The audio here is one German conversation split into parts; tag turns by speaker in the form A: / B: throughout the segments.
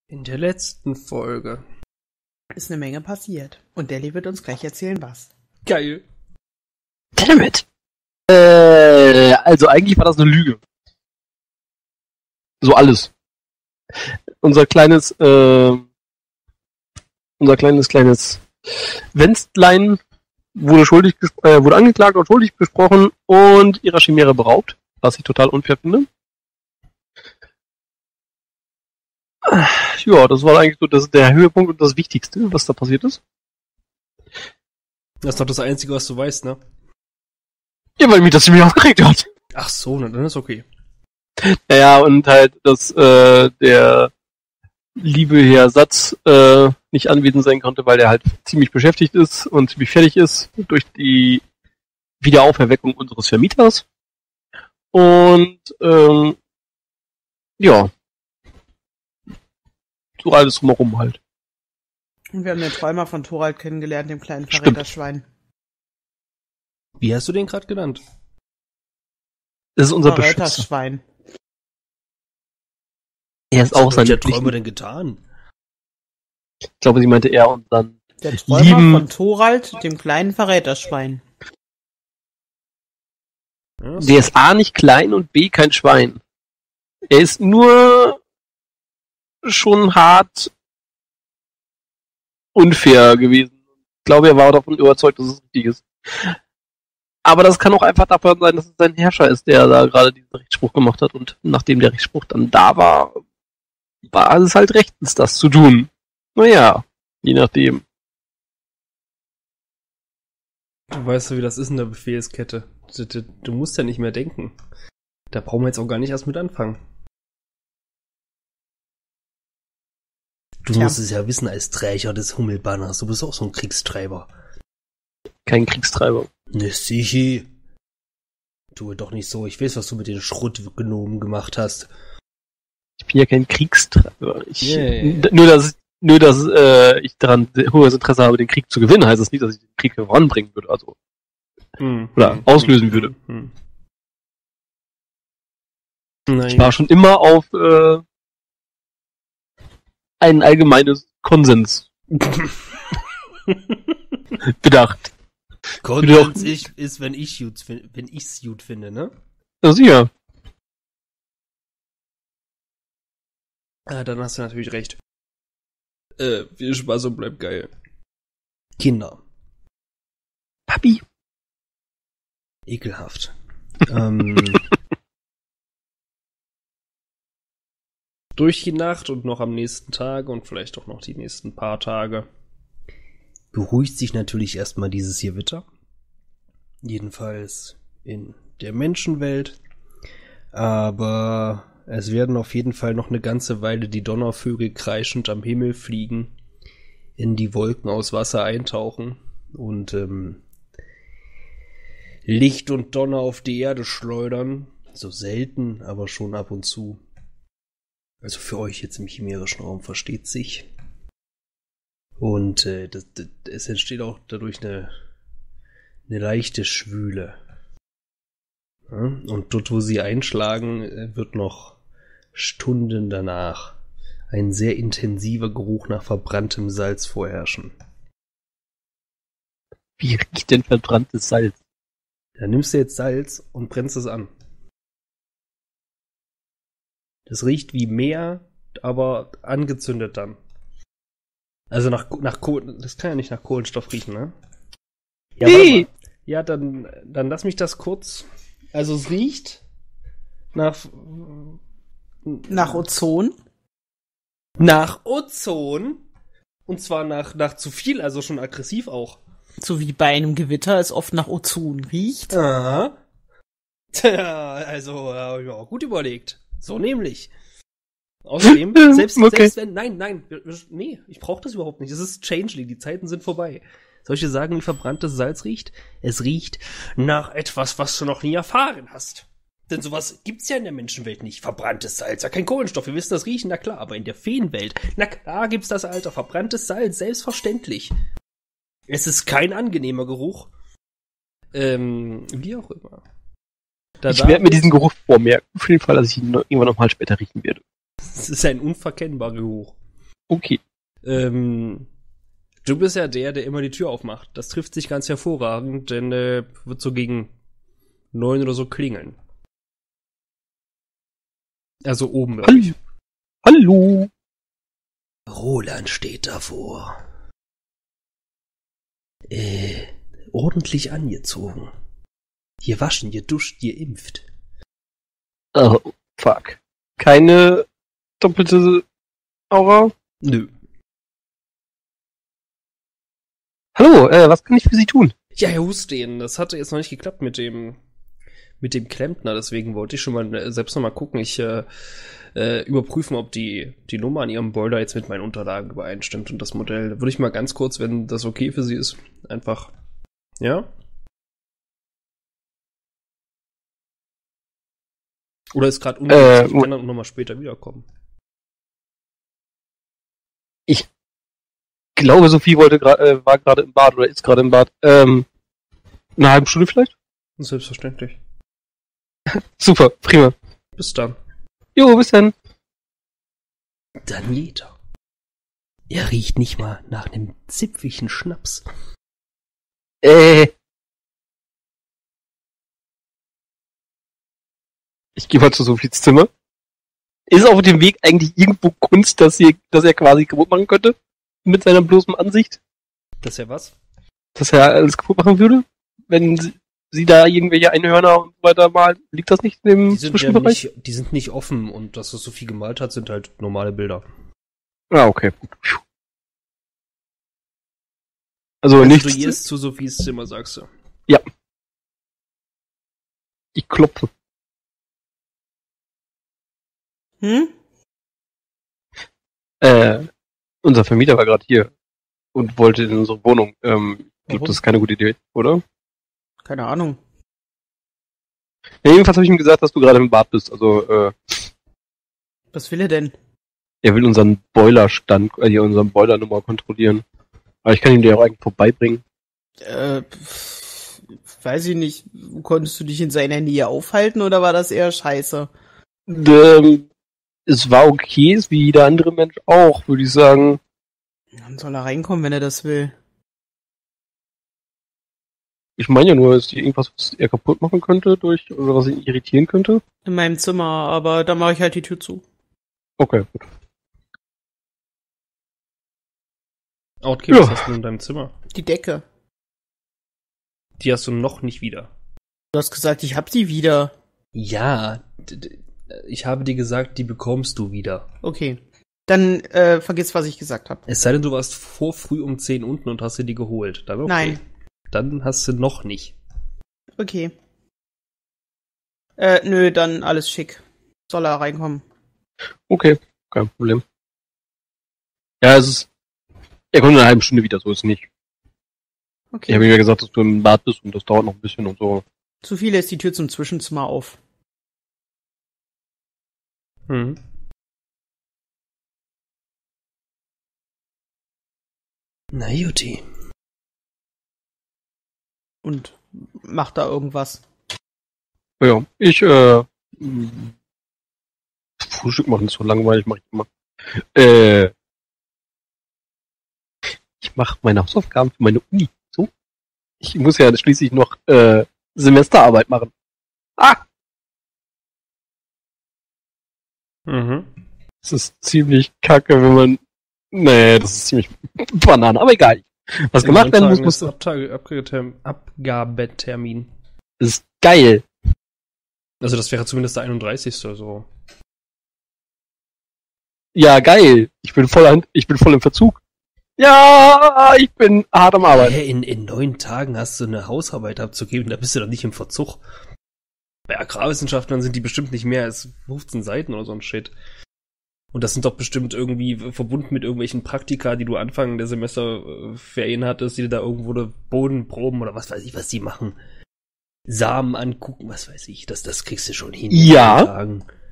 A: In der letzten Folge
B: ist eine Menge passiert. Und Deli wird uns gleich erzählen, was.
A: Geil.
C: Damn it. Also eigentlich war das eine Lüge. So alles. Unser kleines Wänstlein wurde angeklagt und schuldig gesprochen und ihrer Chimäre beraubt, was ich total unfair finde. Ja, das war eigentlich so der Höhepunkt und das Wichtigste, was da passiert ist.
A: Das ist doch das Einzige, was du weißt, ne?
C: Ja, weil mich das ziemlich aufgeregt hat.
A: Ach so, na, dann ist okay.
C: Ja, und halt, dass der liebe Herr Satz nicht anwesend sein konnte, weil er halt ziemlich beschäftigt ist und ziemlich fertig ist durch die Wiederauferweckung unseres Vermieters. Und ja, so alles drumherum halt.
B: Und wir haben den Träumer von Thorald kennengelernt, dem kleinen Verräterschwein.
A: Wie hast du den gerade genannt?
C: Das ist unser Beschützer.
B: Verräterschwein.
C: Er ist auch sein
A: Was hat der Träumer denn getan?
C: Ich glaube, sie meinte er und dann
B: Der Träumer von Thorald, dem kleinen Verräterschwein.
A: Ja,
C: der ist A nicht klein und B kein Schwein. Er ist nur schon hart unfair gewesen. Ich glaube, er war davon überzeugt, dass es richtig ist. Aber das kann auch einfach davon sein, dass es sein Herrscher ist, der da gerade diesen Rechtsspruch gemacht hat. Und nachdem der Rechtsspruch dann da war, war es halt rechtens, das zu tun. Naja, je nachdem.
A: Du weißt ja, wie das ist in der Befehlskette. Du musst ja nicht mehr denken. Da brauchen wir jetzt auch gar nicht erst mit anfangen. Du musst es ja wissen als Träger des Hummelbanners. Du bist auch so ein Kriegstreiber.
C: Kein Kriegstreiber.
A: Ne, sicher. Tue doch nicht so. Ich weiß, was du mit den Schrottgnomen gemacht hast.
C: Ich bin ja kein Kriegstreiber.
A: Yeah.
C: Nur, dass ich daran hohes Interesse habe, den Krieg zu gewinnen, heißt das nicht, dass ich den Krieg voranbringen würde. Also oder auslösen würde. Ich war schon immer auf ein allgemeines Konsens bedacht.
A: Konsens ist, wenn ich's gut finde, ne?
C: Ja, sicher.
A: Dann hast du natürlich recht. Viel Spaß und bleibt geil. Kinder.
C: Papi.
A: Ekelhaft. Durch die Nacht und noch am nächsten Tag und vielleicht auch noch die nächsten paar Tage beruhigt sich natürlich erstmal dieses Gewitter. Jedenfalls in der Menschenwelt. Aber es werden auf jeden Fall noch eine ganze Weile die Donnervögel kreischend am Himmel fliegen, in die Wolken aus Wasser eintauchen und Licht und Donner auf die Erde schleudern. So selten, aber schon ab und zu. Also für euch jetzt im chimerischen Raum, versteht sich. Und es entsteht auch dadurch eine leichte Schwüle. Ja? Und dort, wo sie einschlagen, wird noch Stunden danach ein sehr intensiver Geruch nach verbranntem Salz vorherrschen.
C: Wie riecht denn verbranntes Salz?
A: Da nimmst du jetzt Salz und brennst es an. Das riecht wie Meer, aber angezündet dann. Also nach das kann ja nicht nach Kohlenstoff riechen, ne? Ja,
C: nee.
A: Ja, dann lass mich das kurz. Also es riecht nach
B: Ozon?
A: Nach Ozon. Und zwar nach zu viel, also schon aggressiv auch.
B: So wie bei einem Gewitter es oft nach Ozon riecht.
A: Aha. Tja, also ja, gut überlegt. So nämlich. Außerdem, selbst wenn, nee, ich brauche das überhaupt nicht. Es ist Changeling, die Zeiten sind vorbei. Soll ich dir sagen, wie verbranntes Salz riecht? Es riecht nach etwas, was du noch nie erfahren hast. Denn sowas gibt's ja in der Menschenwelt nicht. Verbranntes Salz, ja kein Kohlenstoff, wir wissen das riechen, na klar. Aber in der Feenwelt, na klar gibt's das, Alter. Verbranntes Salz, selbstverständlich. Es ist kein angenehmer Geruch. Wie auch immer.
C: Ich werde mir diesen Geruch vormerken, für den Fall, dass ich ihn irgendwann nochmal später riechen werde.
A: Es ist ein unverkennbarer Geruch.
C: Okay.
A: Du bist ja der immer die Tür aufmacht. Das trifft sich ganz hervorragend, denn wird so gegen 9 oder so klingeln. Also oben.
C: Hallo. Hallo.
A: Roland steht davor. Ordentlich angezogen. Ihr waschen, ihr duscht, ihr impft.
C: Oh, fuck. Keine doppelte Aura?
A: Nö.
C: Hallo, was kann ich für Sie tun?
A: Ja, Herr Hussein, das hatte jetzt noch nicht geklappt mit dem Klempner, deswegen wollte ich schon mal selbst noch mal gucken. Ich überprüfen, ob die Nummer an Ihrem Boiler jetzt mit meinen Unterlagen übereinstimmt und das Modell. Würde ich mal ganz kurz, wenn das okay für Sie ist, einfach, ja? Oder ist gerade ungünstig, ich kann dann noch mal später wiederkommen.
C: Ich glaube, Sophie war gerade im Bad oder ist gerade im Bad. Eine halbe Stunde vielleicht?
A: Selbstverständlich.
C: Super, prima.
A: Bis dann.
C: Jo, bis dann.
A: Danieta. Er riecht nicht mal nach einem zipfigen Schnaps.
C: Ich gehe mal zu Sophies Zimmer. Ist auf dem Weg eigentlich irgendwo Kunst, dass er quasi kaputt machen könnte? Mit seiner bloßen Ansicht?
A: Das ist ja was?
C: Dass er alles kaputt machen würde? Wenn sie da irgendwelche Einhörner und so weiter malen, liegt das nicht im Zwischenbereich?
A: Die sind nicht offen und dass es Sophie gemalt hat, sind halt normale Bilder.
C: Ah, okay. Also nichts.
A: Du gehst zu Sophies Zimmer, sagst du?
C: Ja. Ich klopfe. Unser Vermieter war gerade hier und wollte in unsere Wohnung. Ich glaube, das ist keine gute Idee, oder?
B: Keine Ahnung.
C: Ja, jedenfalls habe ich ihm gesagt, dass du gerade im Bad bist. Also,
B: Was will er denn?
C: er will unseren Boilerstand, unseren Boilernummer kontrollieren. Aber ich kann ihm den auch eigentlich vorbeibringen.
B: Weiß ich nicht. Konntest du dich in seiner Nähe aufhalten oder war das eher scheiße?
C: Es war okay, ist wie jeder andere Mensch auch, würde ich sagen.
B: Dann soll er reinkommen, wenn er das will.
C: Ich meine ja nur, ist hier irgendwas, was er kaputt machen könnte oder was ihn irritieren könnte?
B: In meinem Zimmer, aber da mache ich halt die Tür zu.
C: Okay, gut.
A: Okay, was hast du in deinem Zimmer?
B: Die Decke.
A: Die hast du noch nicht wieder.
B: Du hast gesagt, ich hab die wieder.
A: Ja, ich habe dir gesagt, die bekommst du wieder.
B: Okay. Dann vergiss, was ich gesagt habe.
A: Es sei denn, du warst früh um 10 unten und hast dir die geholt. Dann okay.
B: Nein.
A: Dann hast du noch nicht.
B: Okay. Nö, dann alles schick. Soll er reinkommen.
C: Okay, kein Problem. Ja, er kommt in einer halben Stunde wieder, so ist es nicht.
B: Okay.
C: Ich habe ihm ja gesagt, dass du im Bad bist und das dauert noch ein bisschen und so.
B: Zu viel ist die Tür zum Zwischenzimmer auf.
A: Mhm. Na Juti.
B: Und macht da irgendwas.
C: Ja, ich Frühstück machen ist so langweilig, mache ich immer. Ich mache meine Hausaufgaben für meine Uni. So. Ich muss ja schließlich noch Semesterarbeit machen. Ah!
A: Mhm.
C: Das ist ziemlich kacke, wenn man. Nee, das ist ziemlich Banane, aber egal. Was
A: In
C: gemacht
A: 9
C: werden muss,
A: Abgabetermin.
C: Das ist geil.
A: Also das wäre zumindest der 31. So.
C: Ja, geil. Ich bin voll im Verzug. Ja, ich bin hart am Arbeiten.
A: In 9 Tagen hast du eine Hausarbeit abzugeben, da bist du doch nicht im Verzug. Bei Agrarwissenschaftlern sind die bestimmt nicht mehr als 15 Seiten oder so ein Shit. Und das sind doch bestimmt irgendwie verbunden mit irgendwelchen Praktika, die du Anfang der Semesterferien hattest, die du da irgendwo Bodenproben oder was weiß ich, was die machen. Samen angucken, was weiß ich. Das kriegst du schon hin.
C: Ja.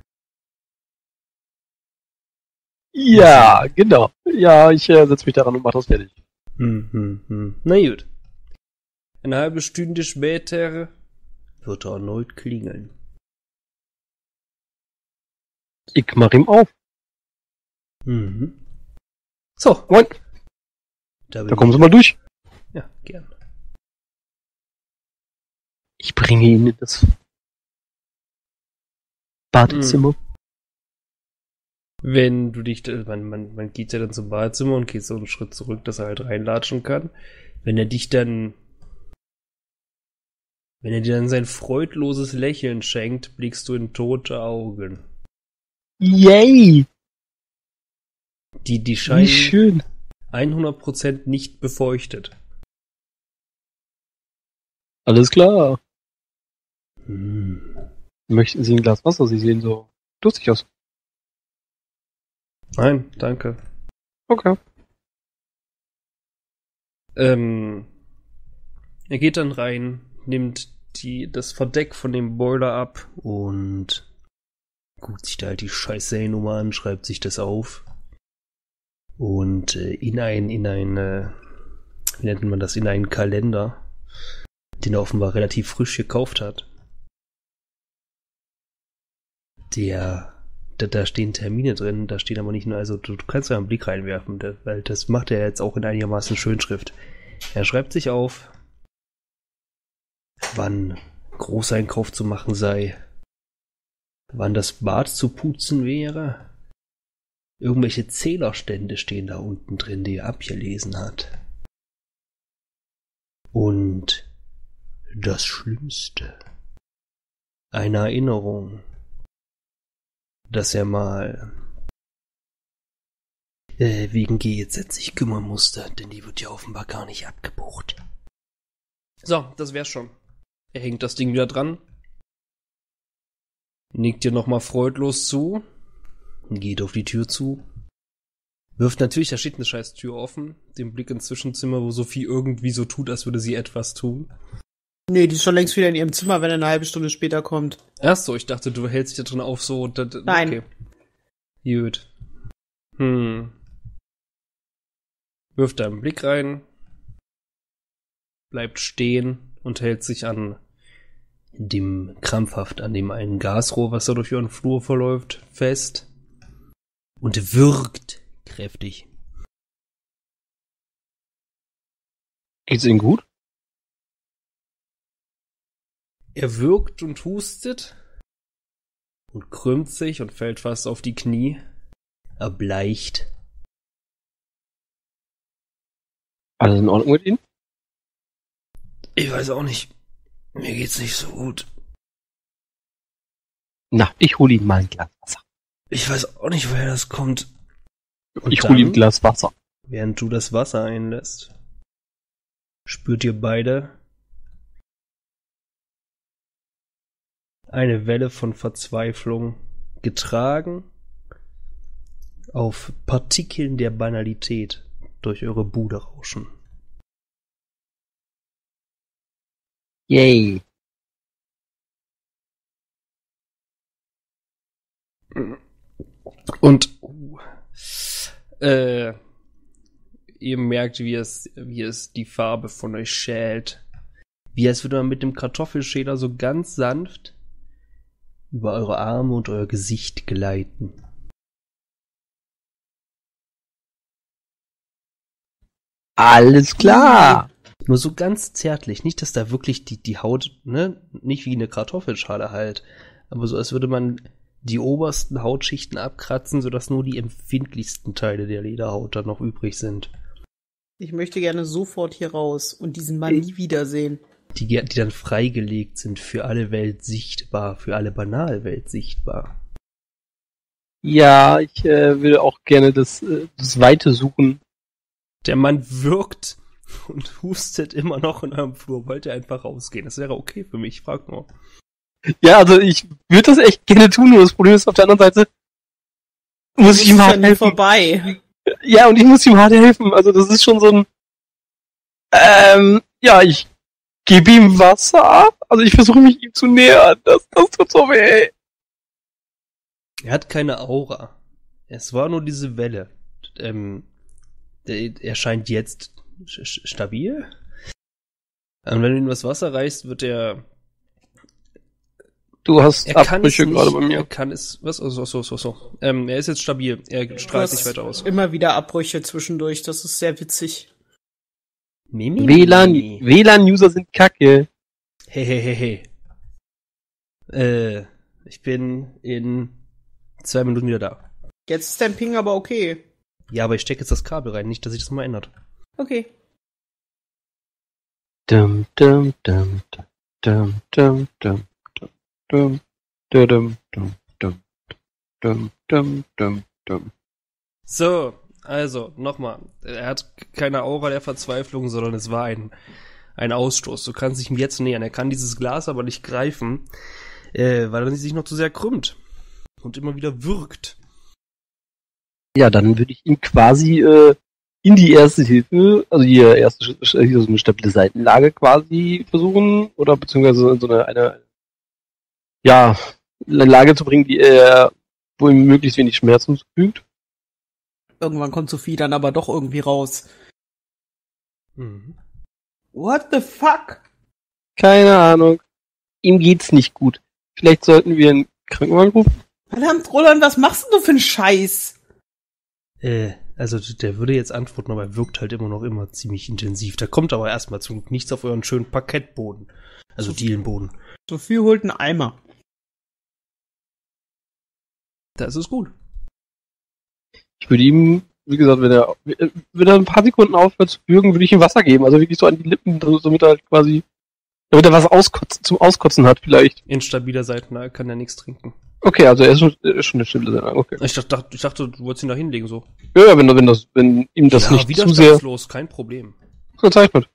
C: Ja, genau. Ja, ich setze mich daran und mache das fertig.
A: Na gut. Eine halbe Stunde später wird er erneut klingeln.
C: Ich mach ihm auf.
A: So.
C: Moin.
A: Da
C: kommen Sie mal durch.
A: Ja, gern.
C: Ich bringe ihn in das Badezimmer.
A: Wenn du dich, man geht ja dann zum Badezimmer und geht so einen Schritt zurück, dass er halt reinlatschen kann. Wenn er dir dann sein freudloses Lächeln schenkt, blickst du in tote Augen.
C: Yay!
A: Die scheinen
C: Wie schön.
A: 100% nicht befeuchtet.
C: Alles klar. Möchten Sie ein Glas Wasser? Sie sehen so durstig aus.
A: Nein, danke.
C: Okay.
A: Er geht dann rein, nimmt das Verdeck von dem Boiler ab und guckt sich da halt die scheiß Seriennummer an, schreibt sich das auf und in einen Kalender, den er offenbar relativ frisch gekauft hat. Da stehen Termine drin, da stehen aber nicht nur, also du kannst ja einen Blick reinwerfen, weil das macht er jetzt auch in einigermaßen Schönschrift. Er schreibt sich auf, wann Großeinkauf zu machen sei, wann das Bad zu putzen wäre. Irgendwelche Zählerstände stehen da unten drin, die er abgelesen hat. Und das Schlimmste, eine Erinnerung, dass er mal wegen GEZ sich kümmern musste, denn die wird ja offenbar gar nicht abgebucht. So, das wär's schon. Er hängt das Ding wieder dran, nickt dir nochmal freudlos zu, geht auf die Tür zu, wirft natürlich, da steht eine scheiß Tür offen, den Blick ins Zwischenzimmer, wo Sophie irgendwie so tut, als würde sie etwas tun.
B: Nee, die ist schon längst wieder in ihrem Zimmer, wenn er eine halbe Stunde später kommt.
A: Ach so, ich dachte, du hältst dich da drin auf so.
B: Nein.
A: Okay. Gut. Wirft da einen Blick rein, bleibt stehen und hält sich krampfhaft an dem einen Gasrohr, was da durch ihren Flur verläuft, fest und wirkt kräftig.
C: Geht's Ihnen gut?
A: Er wirkt und hustet und krümmt sich und fällt fast auf die Knie, erbleicht.
C: Alles in Ordnung mit Ihnen?
A: Ich weiß auch nicht. Mir geht's nicht so gut.
C: Na, ich hole Ihnen mal ein Glas Wasser.
A: Ich weiß auch nicht, woher das kommt. Und
C: ich hole Ihnen ein Glas Wasser.
A: Während du das Wasser einlässt, spürt ihr beide eine Welle von Verzweiflung, getragen auf Partikeln der Banalität durch eure Bude rauschen.
C: Yay.
A: Und ihr merkt, wie es die Farbe von euch schält. Wie als würde man mit dem Kartoffelschäler so ganz sanft über eure Arme und euer Gesicht gleiten.
C: Alles klar.
A: Nur so ganz zärtlich. Nicht, dass da wirklich die Haut, ne, nicht wie eine Kartoffelschale halt, aber so, als würde man die obersten Hautschichten abkratzen, sodass nur die empfindlichsten Teile der Lederhaut dann noch übrig sind.
B: Ich möchte gerne sofort hier raus und diesen Mann nie wiedersehen.
A: Die dann freigelegt sind für alle Welt sichtbar, für alle Banalwelt sichtbar.
C: Ja, ich will auch gerne das Weite suchen.
A: Der Mann wirkt und hustet immer noch in eurem Flur. Wollt ihr einfach rausgehen? Das wäre okay für mich, frag nur.
C: Ja, also ich würde das echt gerne tun, nur das Problem ist, auf der anderen Seite muss ich ihm hart helfen.
B: Vorbei.
C: Ja, und ich muss ihm hart helfen. Also das ist schon so ein ja, ich gebe ihm Wasser. Also ich versuche mich ihm zu nähern. Das tut so weh.
A: Er hat keine Aura. Es war nur diese Welle. Er scheint jetzt stabil. Und wenn du ihm das Wasser reichst, wird er
C: Du hast
A: Er kann es
C: Abbrüche gerade bei
A: nicht,
C: mir.
A: er kann es, was? So. Er ist jetzt stabil, er strahlt nicht weiter aus.
B: Immer wieder Abbrüche zwischendurch, das ist sehr witzig.
C: WLAN-User sind kacke.
A: Hey. Ich bin in 2 Minuten wieder da.
B: Jetzt ist dein Ping aber okay.
A: Ja, aber ich stecke jetzt das Kabel rein, nicht, dass sich das mal ändert.
B: Okay.
C: Dum, dum, dum, dum, dum, dum, dum, dum, dum, dum, dum, dum, dum, dum.
A: So, also, nochmal. Er hat keine Aura der Verzweiflung, sondern es war ein Ausstoß. Du kannst dich ihm jetzt nähern. Er kann dieses Glas aber nicht greifen, weil er sich noch zu sehr krümmt und immer wieder würgt.
C: Ja, dann würde ich ihn quasi in die erste Hilfe, also die erste so eine stabile Seitenlage quasi versuchen, oder beziehungsweise in so eine Lage zu bringen, wo ihm möglichst wenig Schmerzen zufügt.
B: Irgendwann kommt Sophie dann aber doch irgendwie raus.
A: Mhm.
B: What the fuck?
C: Keine Ahnung. Ihm geht's nicht gut. Vielleicht sollten wir einen Krankenwagen rufen?
B: Verdammt, Roland, was machst denn du für einen Scheiß?
A: Also der würde jetzt antworten, aber er wirkt halt immer ziemlich intensiv. Da kommt aber erstmal zum Glück nichts auf euren schönen Parkettboden. Also Dielenboden.
B: Sophie holt einen Eimer.
A: Das ist gut.
C: Ich würde ihm, wie gesagt, wenn er ein paar Sekunden aufhört zu würgen, würde ich ihm Wasser geben. Also wirklich so an die Lippen, damit er halt quasi, damit er was zum Auskotzen hat vielleicht.
A: Instabiler Seitenlage kann er nichts trinken.
C: Okay, also er ist schon eine stille Seitenlage, okay.
A: Ich dachte, du wolltest ihn da hinlegen, so.
C: Ja, wenn ihm das nicht zu sehr
A: widerstandslos, kein Problem.
C: verzeichnet.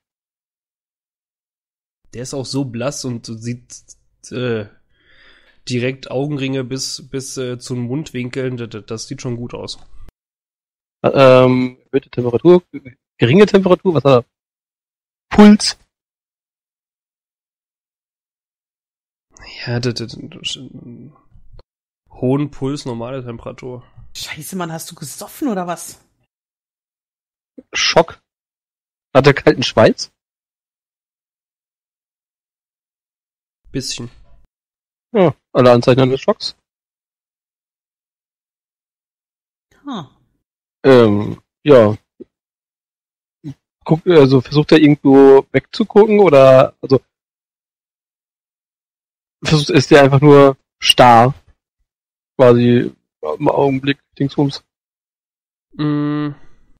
A: Der ist auch so blass und sieht direkt Augenringe bis zum Mundwinkeln. Das sieht schon gut aus.
C: Erhöhte Temperatur, geringe Temperatur, was hat er? Puls.
A: Ja, hohen Puls, normale Temperatur.
B: Scheiße, Mann, hast du gesoffen oder was?
C: Schock. Hat er kalten Schweiß?
A: Bisschen.
C: Ja, alle Anzeichen eines Schocks. Ja. Also versucht er irgendwo wegzugucken oder ist der einfach nur starr? Quasi im Augenblick dingsbums.
A: Er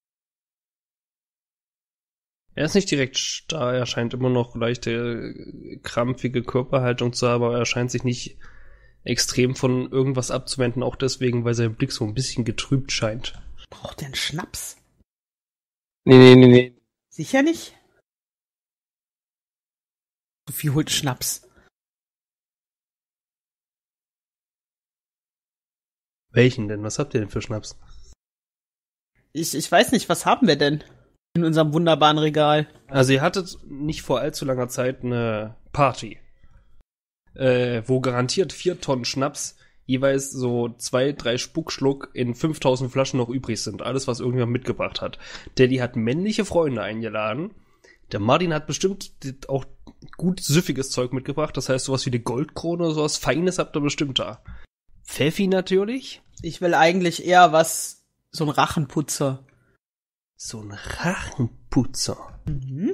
A: ist nicht direkt starr, er scheint immer noch leichte, krampfige Körperhaltung zu haben, aber er scheint sich nicht extrem von irgendwas abzuwenden, auch deswegen, weil sein Blick so ein bisschen getrübt scheint.
B: Braucht der einen Schnaps?
C: Nee.
B: Sicher nicht? Sophie holt Schnaps.
A: Welchen denn? Was habt ihr denn für Schnaps?
B: Ich weiß nicht, was haben wir denn in unserem wunderbaren Regal?
A: Also ihr hattet nicht vor allzu langer Zeit eine Party, wo garantiert 4 Tonnen Schnaps jeweils so 2-3 Spuckschluck in 5000 Flaschen noch übrig sind. Alles, was irgendjemand mitgebracht hat. Daddy hat männliche Freunde eingeladen. Der Martin hat bestimmt auch gut süffiges Zeug mitgebracht. Das heißt, sowas wie die Goldkrone oder sowas Feines habt ihr bestimmt da. Pfeffi natürlich.
B: Ich will eigentlich eher so ein Rachenputzer.
A: So ein Rachenputzer.
B: Mhm.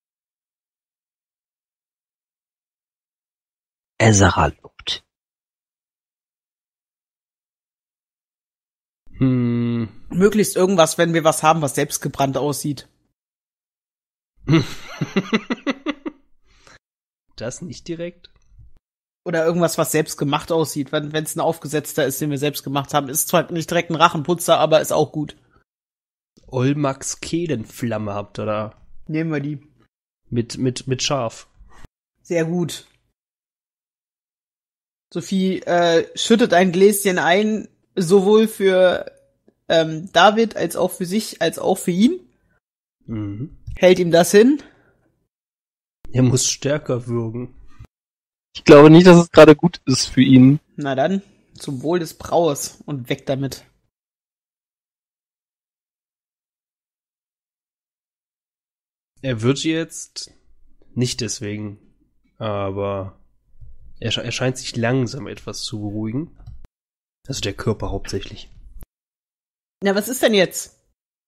C: Ezra-Luft.
B: Möglichst irgendwas, wenn wir was haben, was selbstgebrannt aussieht.
A: Das nicht direkt?
B: Oder irgendwas, was selbst gemacht aussieht. Wenn es ein aufgesetzter ist, den wir selbst gemacht haben. Ist zwar nicht direkt ein Rachenputzer, aber ist auch gut.
A: Olmax Kehlenflamme habt ihr da.
B: Nehmen wir die.
A: Mit Schaf.
B: Sehr gut. Sophie schüttet ein Gläschen ein, sowohl für David als auch für sich, als auch für ihn.
A: Mhm.
B: Hält ihm das hin.
A: Er muss stärker würgen.
C: Ich glaube nicht, dass es gerade gut ist für ihn.
B: Na dann, zum Wohl des Brauers und weg damit.
A: Er wird jetzt nicht deswegen, aber Er scheint sich langsam etwas zu beruhigen. Also der Körper hauptsächlich.
B: Na, was ist denn jetzt?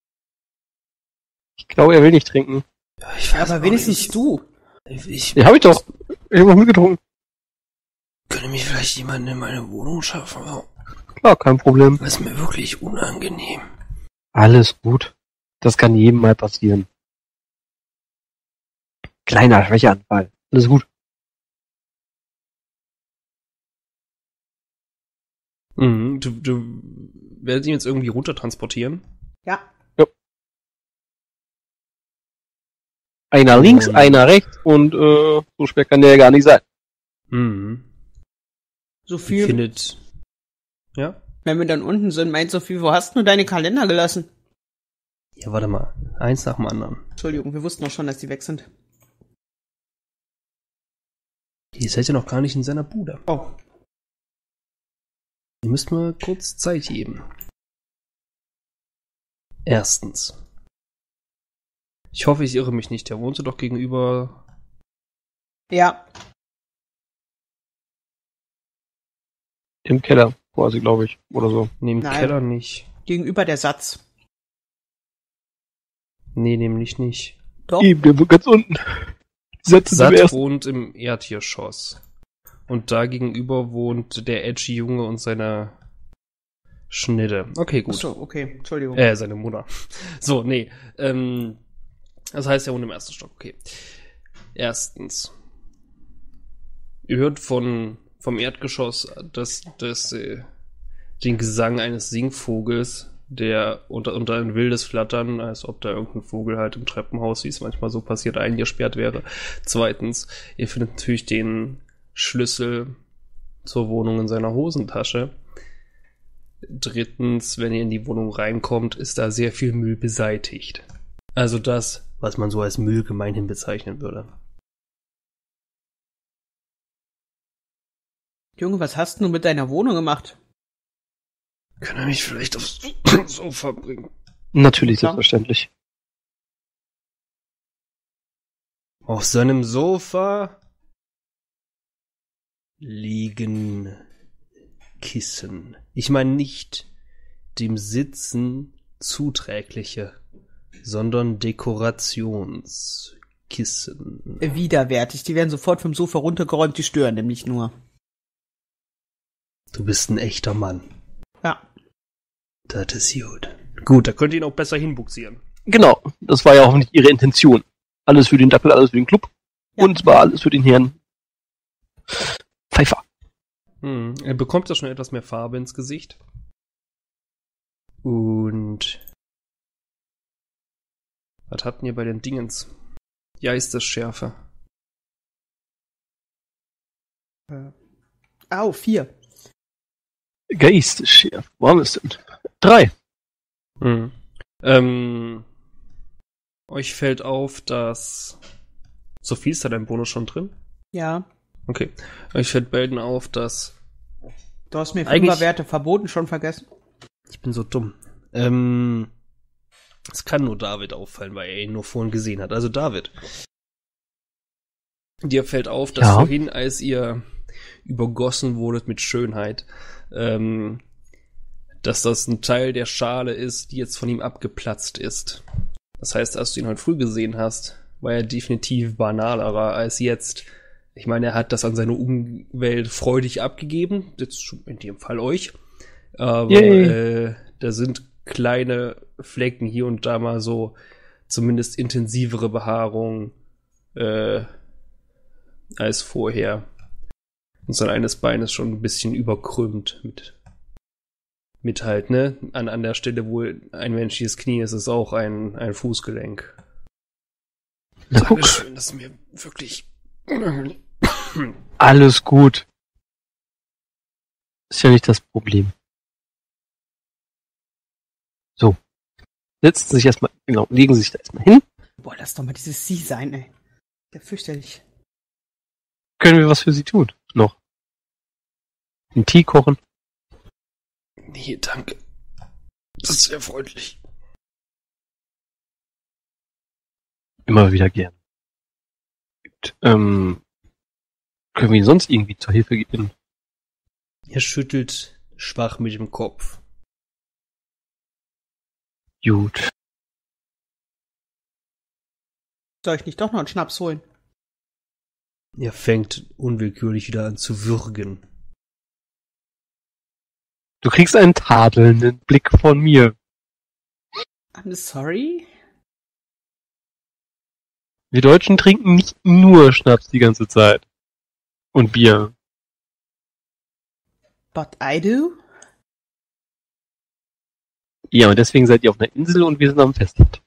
C: Ich glaube, er will nicht trinken.
A: Ja, ich weiß
B: Aber
A: auch
B: wenigstens
A: nicht.
B: du.
C: Ja, hab ich doch. Ich hab noch mitgetrunken.
A: Könnte mich vielleicht jemand in meine Wohnung schaffen?
C: Klar, kein Problem.
A: Das ist mir wirklich unangenehm.
C: Alles gut. Das kann jedem mal passieren. Kleiner Schwächeanfall. Alles gut.
A: Du werdet ihn jetzt irgendwie runtertransportieren?
B: Ja.
C: Einer links, einer rechts und so schwer kann der ja gar nicht sein.
B: So viel.
A: Findet. Ja?
B: Wenn wir dann unten sind, meint Sophie, wo hast du deine Kalender gelassen?
A: Ja, warte mal. Eins nach dem anderen.
B: Entschuldigung, wir wussten doch schon, dass die weg sind.
A: Ihr seid ja noch gar nicht in seiner Bude.
B: Oh.
A: Ihr müsst mal kurz Zeit geben. Erstens. Ich hoffe, ich irre mich nicht. Der wohnte doch gegenüber.
B: Ja.
C: Im Keller, quasi, glaube ich. Oder so.
A: Neben
B: Nein.
A: Keller nicht.
B: Gegenüber der Satz.
A: Nee, nämlich nicht.
B: Doch.
C: Eben, der wird ganz unten. Sätze zum
A: Sat
C: ersten.
A: wohnt im Erdgeschoss. Und da gegenüber wohnt der edgy Junge und seine Schnitte. Okay, gut.
B: Achso, okay. Entschuldigung.
A: Seine Mutter. So, nee. Das heißt, er wohnt im ersten Stock. Okay. Erstens. Ihr hört vom Erdgeschoss den Gesang eines Singvogels, der unter ein wildes Flattern, als ob da irgendein Vogel halt im Treppenhaus, wie es manchmal so passiert, eingesperrt wäre. Zweitens, ihr findet natürlich den Schlüssel zur Wohnung in seiner Hosentasche. Drittens, wenn ihr in die Wohnung reinkommt, ist da sehr viel Müll beseitigt. Also das, was man so als Müll gemeinhin bezeichnen würde.
B: Junge, was hast du mit deiner Wohnung gemacht?
A: Kann er mich vielleicht aufs Sofa bringen?
C: Natürlich,
B: Ja.
C: selbstverständlich.
A: Auf seinem Sofa liegen Kissen. Ich meine nicht dem Sitzen zuträgliche, sondern Dekorationskissen.
B: Widerwärtig. Die werden sofort vom Sofa runtergeräumt, die stören nämlich nur.
A: Du bist ein echter Mann.
B: Ja.
A: Das ist gut. Gut, da könnt ihr ihn auch besser hinbuxieren.
C: Genau, das war ja hoffentlich ihre Intention. Alles für den Dackel, alles für den Club.
B: Ja.
C: Und zwar alles für den Herrn Pfeiffer.
A: Er bekommt da schon etwas mehr Farbe ins Gesicht. Und was hatten ihr bei den Dingens? Ja, ist das Schärfe.
B: 4.
C: Geistesschärf. Wo haben wir es denn? 3.
A: Euch fällt auf, dass Sophie, ist da dein Bonus schon drin?
B: Ja.
A: Okay. Euch fällt beiden auf, dass
B: Du hast mir
A: Eigentlich-
B: Fünferwerte verboten, schon vergessen.
A: ich bin so dumm. Es kann nur David auffallen, weil er ihn nur vorhin gesehen hat. Also David. Dir fällt auf, dass
C: Ja.
A: vorhin, als ihr übergossen wurdet mit Schönheit, dass das ein Teil der Schale ist, die jetzt von ihm abgeplatzt ist. Das heißt, als du ihn heute früh gesehen hast, war er definitiv banalerer als jetzt. Ich meine, er hat das an seine Umwelt freudig abgegeben, jetzt in dem Fall euch. Aber da sind kleine Flecken hier und da mal so, zumindest intensivere Behaarung als vorher. Und sein eines Bein ist schon ein bisschen überkrümmt mit halt, ne? An der Stelle, wo ein menschliches Knie ist, ist auch ein Fußgelenk.
C: Na,
A: Das
C: guck.
A: ist schön, das ist mir wirklich unangenehm.
C: Alles gut. Ist ja nicht das Problem. So. Setzen Sie sich erstmal, genau, legen Sie sich da erstmal hin.
B: Boah, lass doch mal dieses Sie sein, ey. Ja, fürchterlich.
C: Können wir was für Sie tun? Noch. Einen Tee kochen.
A: Nee, danke. Das ist sehr freundlich.
C: Immer wieder gern. Gut, Können wir ihn sonst irgendwie zur Hilfe gehen?
A: Er schüttelt schwach mit dem Kopf.
C: Gut.
B: Soll ich nicht doch noch einen Schnaps holen?
A: Er fängt unwillkürlich wieder an zu würgen.
C: Du kriegst einen tadelnden Blick von mir.
B: I'm sorry.
C: Wir Deutschen trinken nicht nur Schnaps die ganze Zeit. Und Bier.
B: But I do?
C: Ja, und deswegen seid ihr auf einer Insel und wir sind am Festland.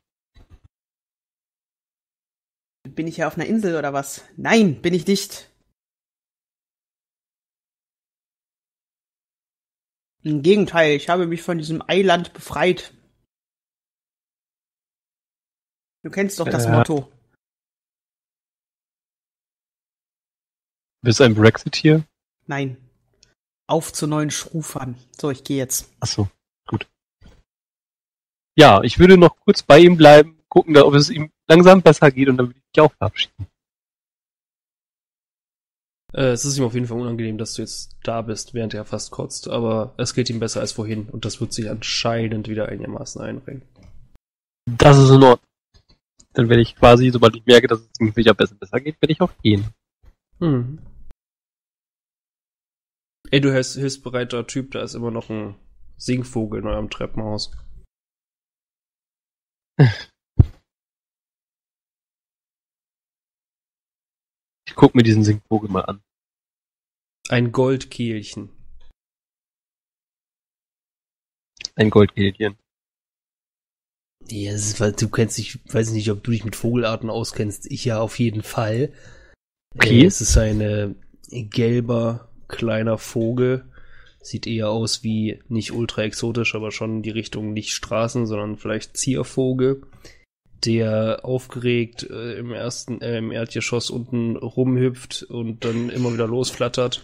B: Bin ich ja auf einer Insel oder was? Nein, bin ich nicht. Im Gegenteil, ich habe mich von diesem Eiland befreit. Du kennst doch das Motto.
C: Bist du ein Brexiteer?
B: Nein. Auf zu neuen Schrufern. So, ich gehe jetzt.
C: Achso, gut. Ja, ich würde noch kurz bei ihm bleiben, gucken, ob es ihm langsam besser geht und dann würde ich dich auch verabschieden.
A: Es ist ihm auf jeden Fall unangenehm, dass du jetzt da bist, während er fast kotzt, aber es geht ihm besser als vorhin und das wird sich anscheinend wieder einigermaßen einbringen.
C: Das ist in Ordnung. Dann werde ich quasi, sobald ich merke, dass es ihm wieder besser geht, werde ich auch gehen.
A: Hm. Ey, du hilfsbereiter Typ, da ist immer noch ein Singvogel in eurem Treppenhaus.
C: Ich guck mir diesen Singvogel mal an.
A: Ein Goldkehlchen.
C: Ein Goldkehlchen.
A: Ja, du kennst dich, weiß nicht, ob du dich mit Vogelarten auskennst. Ich ja auf jeden Fall.
C: Okay.
A: Es ist ein gelber, kleiner Vogel. Sieht eher aus wie nicht ultra exotisch, aber schon in die Richtung nicht Straßen, sondern vielleicht Ziervogel, der aufgeregt im Erdgeschoss unten rumhüpft und dann immer wieder losflattert.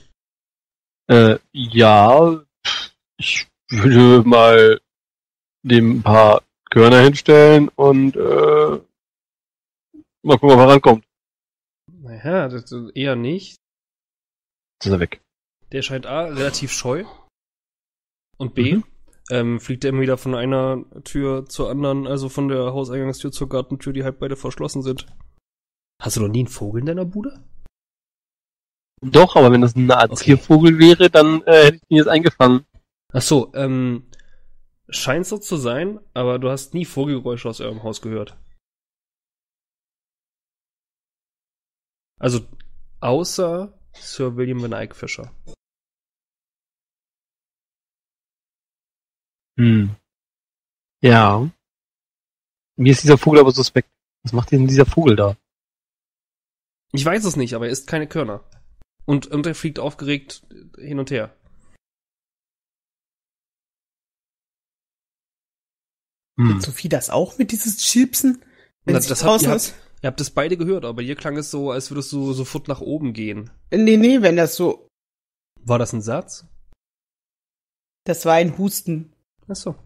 C: Ja, ich würde mal dem ein paar Körner hinstellen und mal gucken, ob er rankommt.
A: Naja, das eher nicht.
C: Jetzt ist er weg.
A: Der scheint A, relativ scheu. Und B, fliegt er immer wieder von einer Tür zur anderen, also von der Hauseingangstür zur Gartentür, die halb beide verschlossen sind. Hast du noch nie einen Vogel in deiner Bude?
C: Doch, aber wenn das eine Art
A: Okay.
C: Ziervogel wäre, dann hätte ich ihn jetzt eingefangen.
A: Ach so, scheint so zu sein, aber du hast nie Vogelgeräusche aus eurem Haus gehört. Also, außer Sir William Van Eyck Fisher.
C: Ja. Mir ist dieser Vogel aber suspekt. Was macht denn dieser Vogel da?
A: Ich weiß es nicht, aber er isst keine Körner. Und er fliegt aufgeregt hin und her.
B: Sophie das auch mit dieses Chipsen? Wenn
A: Das
B: sie
A: habt
B: draußen
A: ihr,
B: ist?
A: ihr habt das beide gehört, aber bei dir klang es so, als würdest du sofort nach oben gehen.
B: Nee, wenn das so...
A: War das ein Satz?
B: Das war ein Husten.
A: Ach so.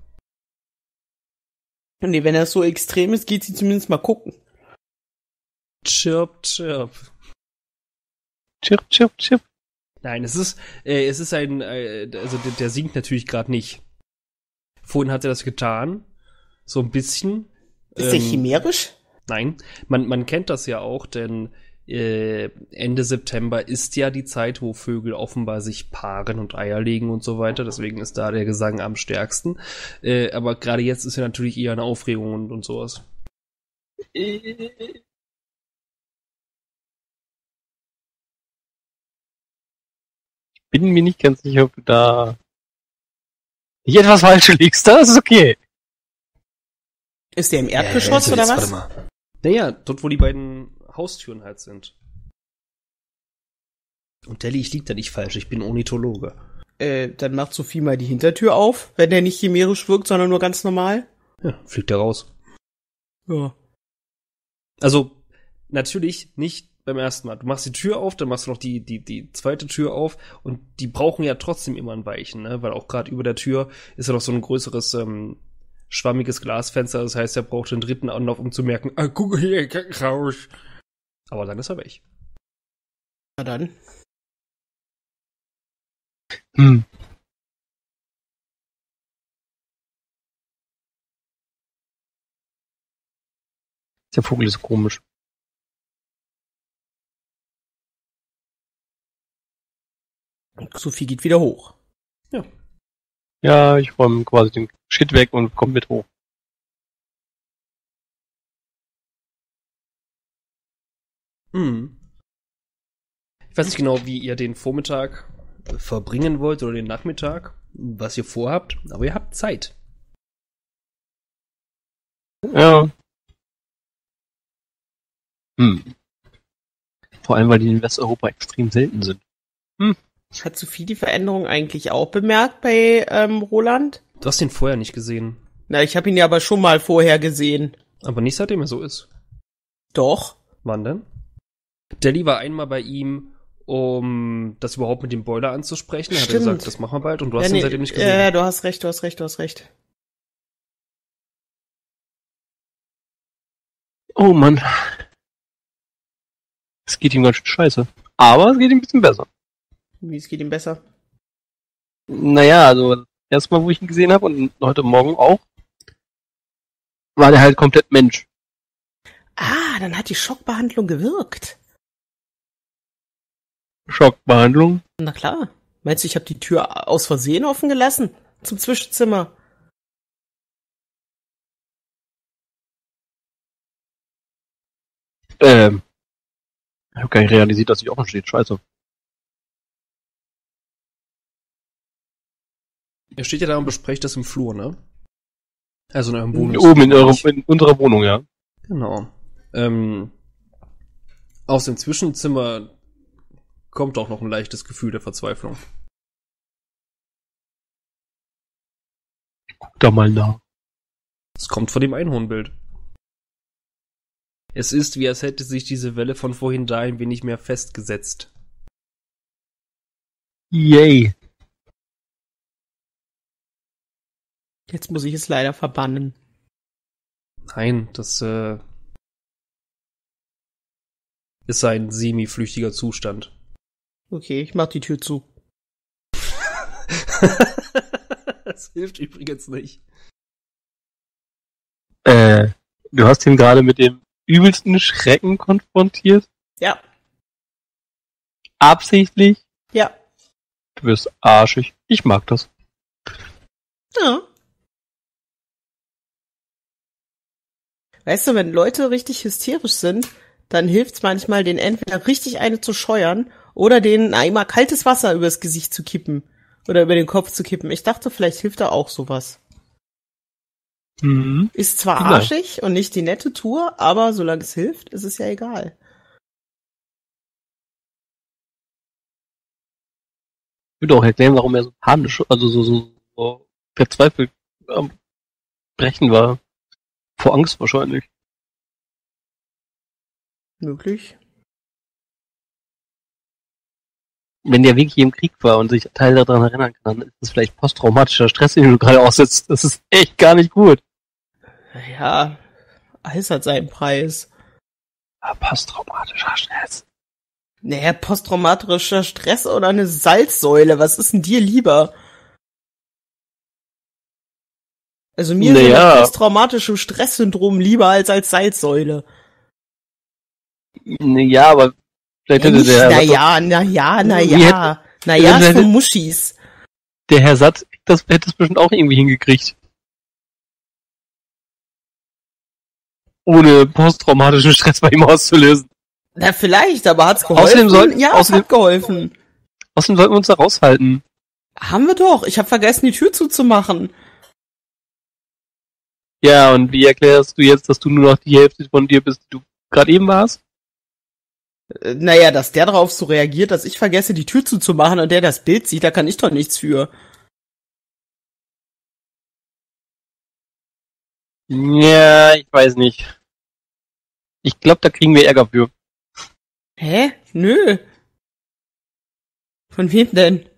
B: Nee, wenn das so extrem ist, geht sie zumindest mal gucken.
A: Chirp, chirp.
C: Chirp, chirp, chirp.
A: Nein, es ist ein, also der singt natürlich gerade nicht. Vorhin hat er das getan. So ein bisschen.
B: Ist der chimärisch?
A: Nein, man kennt das ja auch, denn Ende September ist ja die Zeit, wo Vögel offenbar sich paaren und Eier legen und so weiter. Deswegen ist da der Gesang am stärksten. Aber gerade jetzt ist ja natürlich eher eine Aufregung und sowas.
C: Ich bin mir nicht ganz sicher, ob du da nicht etwas falsch liegst. Das ist okay.
B: Ist der im Erdgeschoss oder was?
A: Warte mal. Naja, dort, wo die beiden Haustüren halt sind. Und der liegt da nicht falsch, ich bin Ornithologe.
B: Dann macht Sophie mal die Hintertür auf, wenn der nicht chimärisch wirkt, sondern nur ganz normal.
A: Ja, fliegt der raus.
B: Ja.
A: Also, natürlich nicht beim ersten Mal. Du machst die Tür auf, dann machst du noch die zweite Tür auf und die brauchen ja trotzdem immer ein Weichen, ne? Weil auch gerade über der Tür ist ja noch so ein größeres, schwammiges Glasfenster. Das heißt, er braucht den dritten Anlauf, um zu merken, guck hier, raus. Aber dann ist er weg.
B: Na dann.
C: Der Vogel ist komisch.
B: Sophie geht wieder hoch.
C: Ja, ich räume quasi den Shit weg und komme mit hoch.
A: Ich weiß nicht genau, wie ihr den Vormittag verbringen wollt oder den Nachmittag, was ihr vorhabt, aber ihr habt Zeit.
C: Ja. Vor allem, weil die in Westeuropa extrem selten sind.
B: Hat Sophie die Veränderung eigentlich auch bemerkt bei Roland?
A: Du hast ihn vorher nicht gesehen,
B: Na, ich habe ihn ja aber schon mal vorher gesehen.
A: aber nicht seitdem er so ist.
B: Doch.
A: Wann denn? Deli war einmal bei ihm, um das überhaupt mit dem Boiler anzusprechen. Er hat
B: Stimmt.
A: gesagt, das machen wir bald und du hast ihn seitdem nicht gesehen.
B: Ja, du hast recht.
C: Oh Mann. Es geht ihm ganz schön scheiße. Aber es geht ihm ein bisschen besser.
B: Wie, es geht ihm besser?
C: Naja, also erstmal, wo ich ihn gesehen habe und heute Morgen auch, war der halt komplett Mensch.
B: Ah, dann hat die Schockbehandlung gewirkt.
C: Schockbehandlung.
B: Na klar. Meinst du, ich habe die Tür aus Versehen offen gelassen? Zum Zwischenzimmer?
C: Ich habe gar nicht realisiert, dass ich offen steht. Scheiße.
A: Ihr steht ja da und besprecht das im Flur, ne? Also in eurem Wohnung.
C: Oben in unserer Wohnung, ja.
A: Genau. Aus dem Zwischenzimmer kommt auch noch ein leichtes Gefühl der Verzweiflung.
C: Guck da mal nach.
A: Es kommt von dem Einhornbild. Es ist, wie als hätte sich diese Welle von vorhin da ein wenig mehr festgesetzt.
C: Yay.
B: Jetzt muss ich es leider verbannen.
A: Nein, das ist ein semi-flüchtiger Zustand.
B: Okay, ich mach die Tür zu.
A: Das hilft übrigens nicht.
C: Du hast ihn gerade mit dem übelsten Schrecken konfrontiert?
B: Ja.
C: Absichtlich?
B: Ja.
C: Du bist arschig. Ich mag das.
B: Ja. Weißt du, wenn Leute richtig hysterisch sind, dann hilft's manchmal, denen entweder richtig eine zu scheuern oder denen einmal kaltes Wasser übers Gesicht zu kippen oder über den Kopf zu kippen. Ich dachte, vielleicht hilft da auch sowas.
C: Mhm.
B: Ist zwar
C: Genau.
B: arschig und nicht die nette Tour, aber solange es hilft, ist es ja egal.
C: Ich würde auch erklären, warum er so panisch, also so verzweifelt am Brechen war. Vor Angst wahrscheinlich.
B: Möglich.
C: Wenn der wirklich im Krieg war und sich Teile daran erinnern kann, dann ist das vielleicht posttraumatischer Stress, den du gerade aussetzt. Das ist echt gar nicht gut.
B: Ja, alles hat seinen Preis.
C: Ja, posttraumatischer Stress.
B: Naja, posttraumatischer Stress oder eine Salzsäule, was ist denn dir lieber? Also mir ist das posttraumatische Stresssyndrom lieber als Salzsäule.
C: Ja, aber vielleicht hätte der...
B: Naja, ist für Muschis.
C: Der Herr Satt hätte es bestimmt auch irgendwie hingekriegt. Ohne posttraumatischen Stress bei ihm auszulösen.
B: Na, vielleicht, aber hat's geholfen? Es hat geholfen.
C: Außerdem sollten wir uns da raushalten.
B: Haben wir doch. Ich habe vergessen, die Tür zuzumachen.
C: Ja, und wie erklärst du jetzt, dass du nur noch die Hälfte von dir bist, die du gerade eben warst?
B: Naja, dass der darauf so reagiert, dass ich vergesse, die Tür zuzumachen und der das Bild sieht, da kann ich doch nichts für.
C: Ja, ich weiß nicht. Ich glaube, da kriegen wir Ärger für.
B: Hä? Nö. Von wem denn?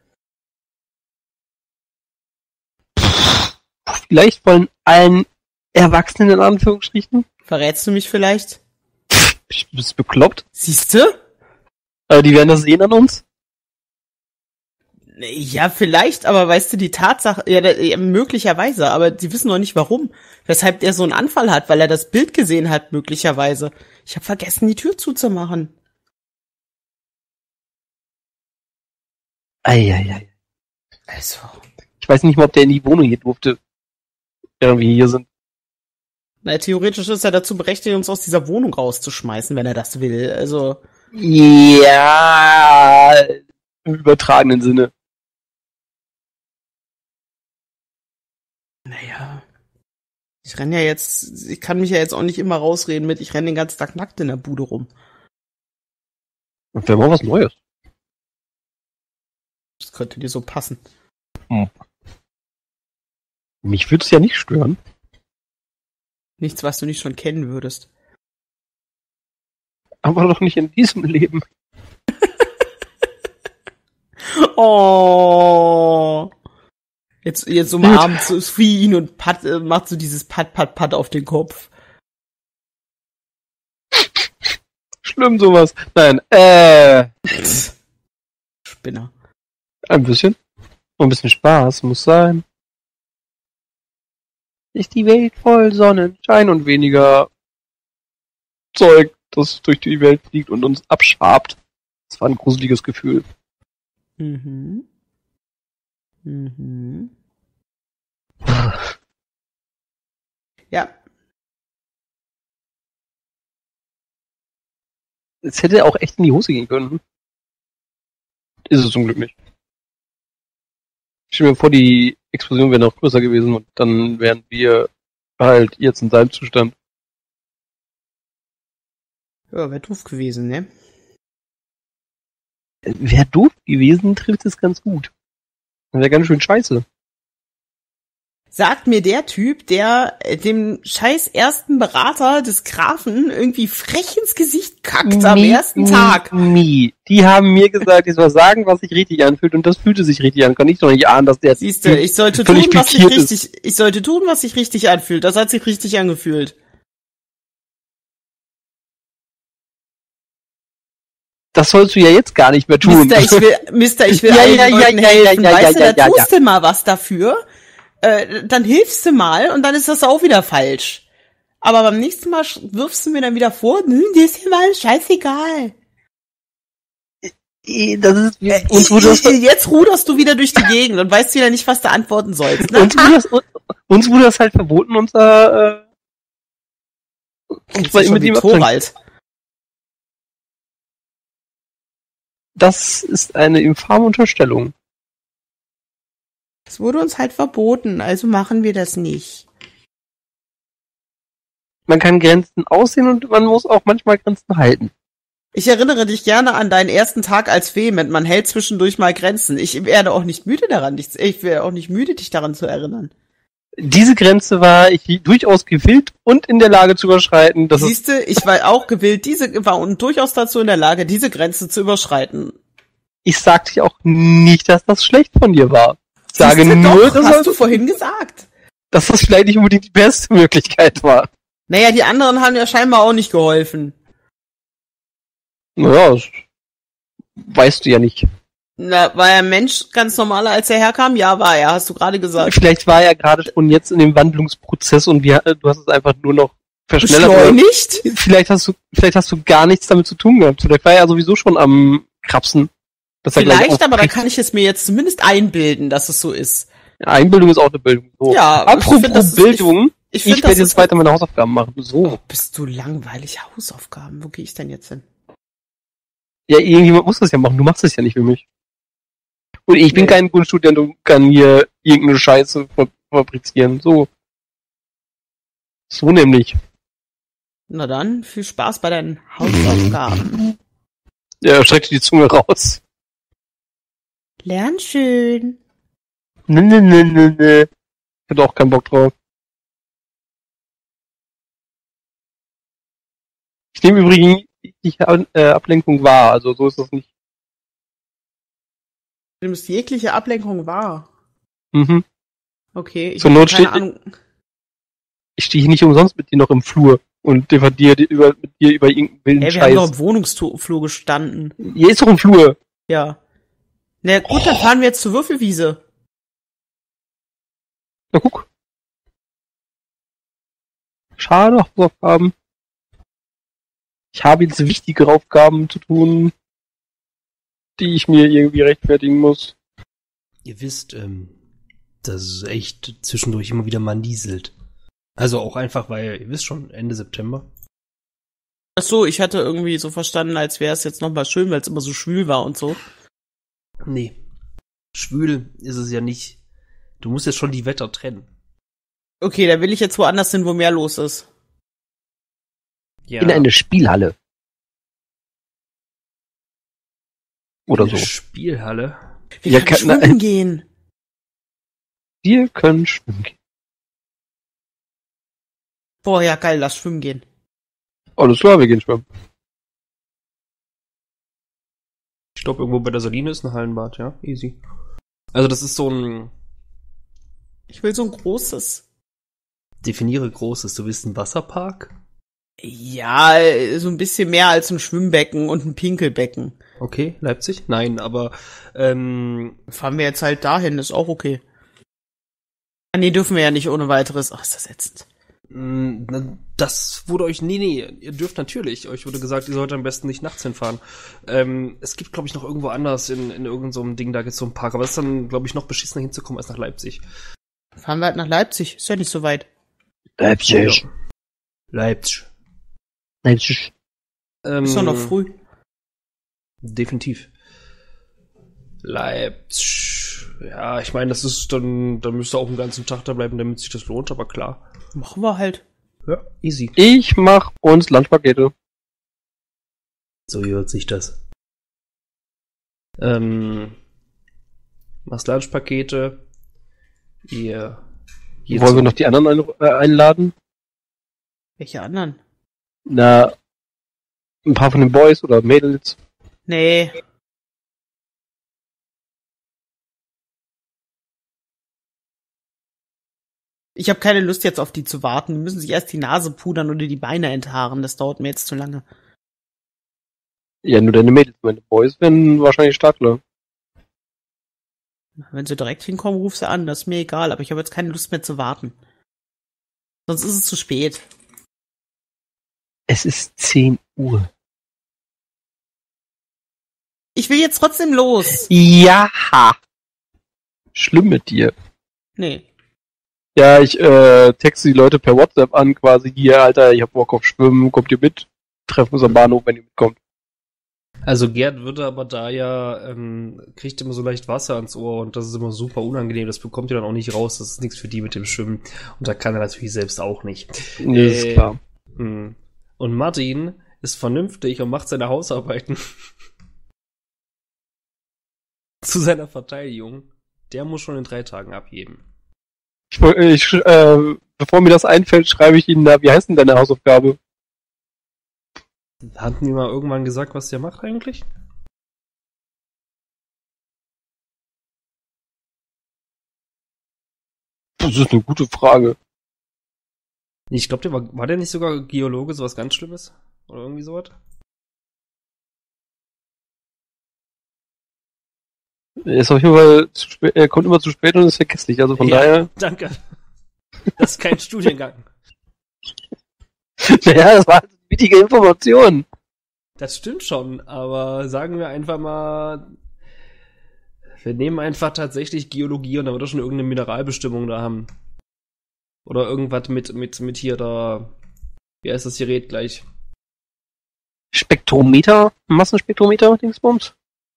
C: Vielleicht von allen Erwachsenen in Anführungsstrichen?
B: Verrätst du mich vielleicht?
C: Du bist bekloppt.
B: Siehste?
C: Die werden das sehen an uns?
B: Ja, vielleicht, aber weißt du, die Tatsache, ja, möglicherweise, aber sie wissen noch nicht warum. Weshalb der so einen Anfall hat, weil er das Bild gesehen hat, möglicherweise. Ich habe vergessen, die Tür zuzumachen.
C: Eieiei.
B: Also.
C: Ich weiß nicht mal, ob der in die Wohnung hier durfte, während wir hier sind.
B: Na, theoretisch ist er dazu berechtigt, uns aus dieser Wohnung rauszuschmeißen, wenn er das will. Also.
C: Ja, im übertragenen Sinne.
B: Naja. Ich kann mich ja jetzt auch nicht immer rausreden mit, ich renne den ganzen Tag nackt in der Bude rum.
C: Das wäre mal was Neues.
B: Das könnte dir so passen.
C: Mich würde es ja nicht stören.
B: Nichts, was du nicht schon kennen würdest.
C: Aber doch nicht in diesem Leben.
B: Oh. Jetzt umarmt Sophie ihn und macht so dieses Pat auf den Kopf.
C: Schlimm sowas. Nein,
B: Spinner.
C: ein bisschen. Ein bisschen Spaß muss sein. Ist die Welt voll Sonnenschein und weniger Zeug, das durch die Welt fliegt und uns abschabt. Das war ein gruseliges Gefühl.
B: Mhm. Ja.
C: Es hätte auch echt in die Hose gehen können. Ist es zum Glück nicht. Ich stelle mir vor, die Explosion wäre noch größer gewesen und dann wären wir halt jetzt in seinem Zustand.
B: Ja, wäre doof gewesen, ne?
C: Wäre doof gewesen, trifft es ganz gut. Das wäre ganz schön scheiße.
B: Sagt mir der Typ, der dem scheiß ersten Berater des Grafen irgendwie frech ins Gesicht kackt am ersten Tag.
C: Die haben mir gesagt, ich soll sagen, was sich richtig anfühlt und das fühlte sich richtig an. Kann ich doch nicht ahnen, dass der
B: Siehste, ich sollte tun, was sich richtig anfühlt. Das hat sich richtig angefühlt.
C: Das sollst du ja jetzt gar nicht mehr tun.
B: Mister, ich will allen Leuten helfen. Weißt du, da tust du mal was dafür. Dann hilfst du mal und dann ist das auch wieder falsch. Aber beim nächsten Mal wirfst du mir dann wieder vor, dir ist ja mal scheißegal. Jetzt ruderst du wieder durch die Gegend und weißt wieder nicht, was du antworten sollst. Ne?
C: Uns wurde das halt verboten, unser
B: mit ihm Torwald.
C: Das ist eine infame Unterstellung.
B: Es wurde uns halt verboten, also machen wir das nicht.
C: Man kann Grenzen aussehen und man muss auch manchmal Grenzen halten.
B: Ich erinnere dich gerne an deinen ersten Tag als Vehement. Man hält zwischendurch mal Grenzen. Ich werde auch nicht müde daran. Ich wäre auch nicht müde, dich daran zu erinnern.
C: Diese Grenze war ich durchaus gewillt und in der Lage zu überschreiten.
B: Siehste, ich war auch gewillt, war durchaus dazu in der Lage, diese Grenze zu überschreiten.
C: Ich sagte auch nicht, dass das schlecht von dir war. Ich sage nur,
B: das hast du vorhin gesagt.
C: Dass das vielleicht nicht unbedingt die beste Möglichkeit war.
B: Naja, die anderen haben ja scheinbar auch nicht geholfen.
C: Naja, das weißt du ja nicht.
B: Na, war er Mensch ganz normaler, als er herkam? Ja, war er, hast du gerade gesagt.
C: Vielleicht war er gerade schon jetzt in dem Wandlungsprozess und du hast es einfach nur noch verschnellert.
B: Beschleunigt?
C: Vielleicht hast du gar nichts damit zu tun gehabt. Vielleicht war er sowieso schon am Krapsen.
B: Vielleicht, aber da kann ich es mir jetzt zumindest einbilden, dass es so ist.
C: Ja, Einbildung ist auch eine Bildung. So.
B: Ja,
C: apropos Bildung, ich werde jetzt weiter meine Hausaufgaben machen. So.
B: Oh, bist du langweilig, Hausaufgaben? Wo gehe ich denn jetzt hin?
C: Ja, irgendjemand muss das ja machen. Du machst das ja nicht für mich. Und ich bin kein Grundstudent und kann hier irgendeine Scheiße fabrizieren. So nämlich.
B: Na dann, viel Spaß bei deinen Hausaufgaben.
C: Ja, streck dir die Zunge raus.
B: Lern schön.
C: Ne. Ich hab auch keinen Bock drauf. Ich nehme übrigens die Ablenkung wahr, also so ist das nicht.
B: Du nimmst jegliche Ablenkung wahr.
C: Mhm.
B: Okay, ich
C: Zur
B: habe
C: Not
B: keine Ahnung.
C: Ich stehe nicht umsonst mit dir noch im Flur und debattiere mit dir über irgendeinen wilden
B: Wir
C: Scheiß.
B: haben doch im Wohnungsflur gestanden.
C: Hier ist doch ein Flur.
B: Ja. Na gut, dann fahren wir jetzt zur Würfelwiese.
C: Na guck. Schade, Hausaufgaben. Ich habe jetzt wichtigere Aufgaben zu tun, die ich mir irgendwie rechtfertigen muss.
A: Ihr wisst, dass es echt zwischendurch immer wieder mal nieselt. Also auch einfach, weil, ihr wisst schon, Ende September.
B: Ach so, ich hatte irgendwie so verstanden, als wäre es jetzt noch mal schön, weil es immer so schwül war und so.
A: Nee. Schwül ist es ja nicht. Du musst jetzt schon die Wetter trennen.
B: Okay, da will ich jetzt woanders hin, wo mehr los ist.
A: Ja.
C: In eine Spielhalle. Oder
A: Eine
C: so.
A: Spielhalle.
B: Wir
C: Ja,
B: können schwimmen gehen.
C: Wir können schwimmen gehen.
B: Boah, ja geil, lass schwimmen gehen.
C: Alles klar, wir gehen schwimmen.
A: Ich glaube, irgendwo bei der Saline ist ein Hallenbad, ja? Easy. Also das ist so ein...
B: Ich will so ein großes.
A: Definiere Großes. Du willst einen Wasserpark?
B: Ja, so ein bisschen mehr als ein Schwimmbecken und ein Pinkelbecken.
A: Okay, Leipzig? Nein, aber
B: Fahren wir jetzt halt dahin, ist auch okay. Ah, nee, dürfen wir ja nicht ohne weiteres. Ach, ist das ätzend.
A: das wurde euch... Nee, ihr dürft natürlich. Euch wurde gesagt, ihr sollt am besten nicht nachts hinfahren. Es gibt, glaube ich, noch irgendwo anders in irgendeinem so Ding, da gibt's so einen Park. Aber es ist dann, glaube ich, noch beschissener hinzukommen als nach Leipzig.
B: Fahren wir halt nach Leipzig, ist ja nicht so weit.
C: Leipzig.
A: Ja. Leipzig.
C: Leipzig.
B: Ist doch noch früh.
A: Definitiv. Leipzig. Ja, ich meine, das ist dann müsst ihr auch den ganzen Tag da bleiben, damit sich das lohnt, aber klar.
B: Machen wir halt.
A: Ja, easy.
C: Ich mach uns Lunchpakete.
A: So hört sich das. Machst Lunchpakete. Ihr
C: Wollen wir noch die anderen einladen?
B: Welche anderen?
C: Na, ein paar von den Boys oder Mädels.
B: Nee. Ich habe keine Lust jetzt auf die zu warten. Die müssen sich erst die Nase pudern oder die Beine enthaaren. Das dauert mir jetzt zu lange.
C: Ja, nur deine Mädels. Meine Boys werden wahrscheinlich Startler.
B: Wenn sie direkt hinkommen, ruf sie an. Das ist mir egal, aber ich habe jetzt keine Lust mehr zu warten. Sonst ist es zu spät.
C: Es ist 10 Uhr.
B: Ich will jetzt trotzdem los.
C: Ja. Schlimm mit dir.
B: Nee.
C: Ja, ich texte die Leute per WhatsApp an, quasi hier, Alter, ich hab Bock auf Schwimmen, kommt ihr mit? Treffen uns am Bahnhof, wenn ihr mitkommt.
A: Also Gerd würde aber da ja, kriegt immer so leicht Wasser ans Ohr und das ist immer super unangenehm, das bekommt ihr dann auch nicht raus, das ist nichts für die mit dem Schwimmen und da kann er natürlich selbst auch nicht.
C: Nee, ist klar.
A: Und Martin ist vernünftig und macht seine Hausarbeiten zu seiner Verteidigung. Der muss schon in 3 Tagen abgeben.
C: Bevor mir das einfällt, schreibe ich Ihnen da, wie heißt denn deine Hausaufgabe?
A: Hatten die mal irgendwann gesagt, was der macht eigentlich?
C: Das ist eine gute Frage.
A: Ich glaube, war der nicht sogar Geologe, sowas ganz Schlimmes? Oder irgendwie sowas?
C: Er ist auf jeden Fall zu spät, er kommt immer zu spät und ist vergesslich, also von daher.
A: Danke. Das ist kein Studiengang.
C: Naja, das war eine wichtige Information.
A: Das stimmt schon, aber sagen wir einfach mal, wir nehmen einfach tatsächlich Geologie und da wird doch schon irgendeine Mineralbestimmung da haben. Oder irgendwas mit hier da, wie heißt das Gerät gleich?
C: Spektrometer? Massenspektrometer, Dingsbums?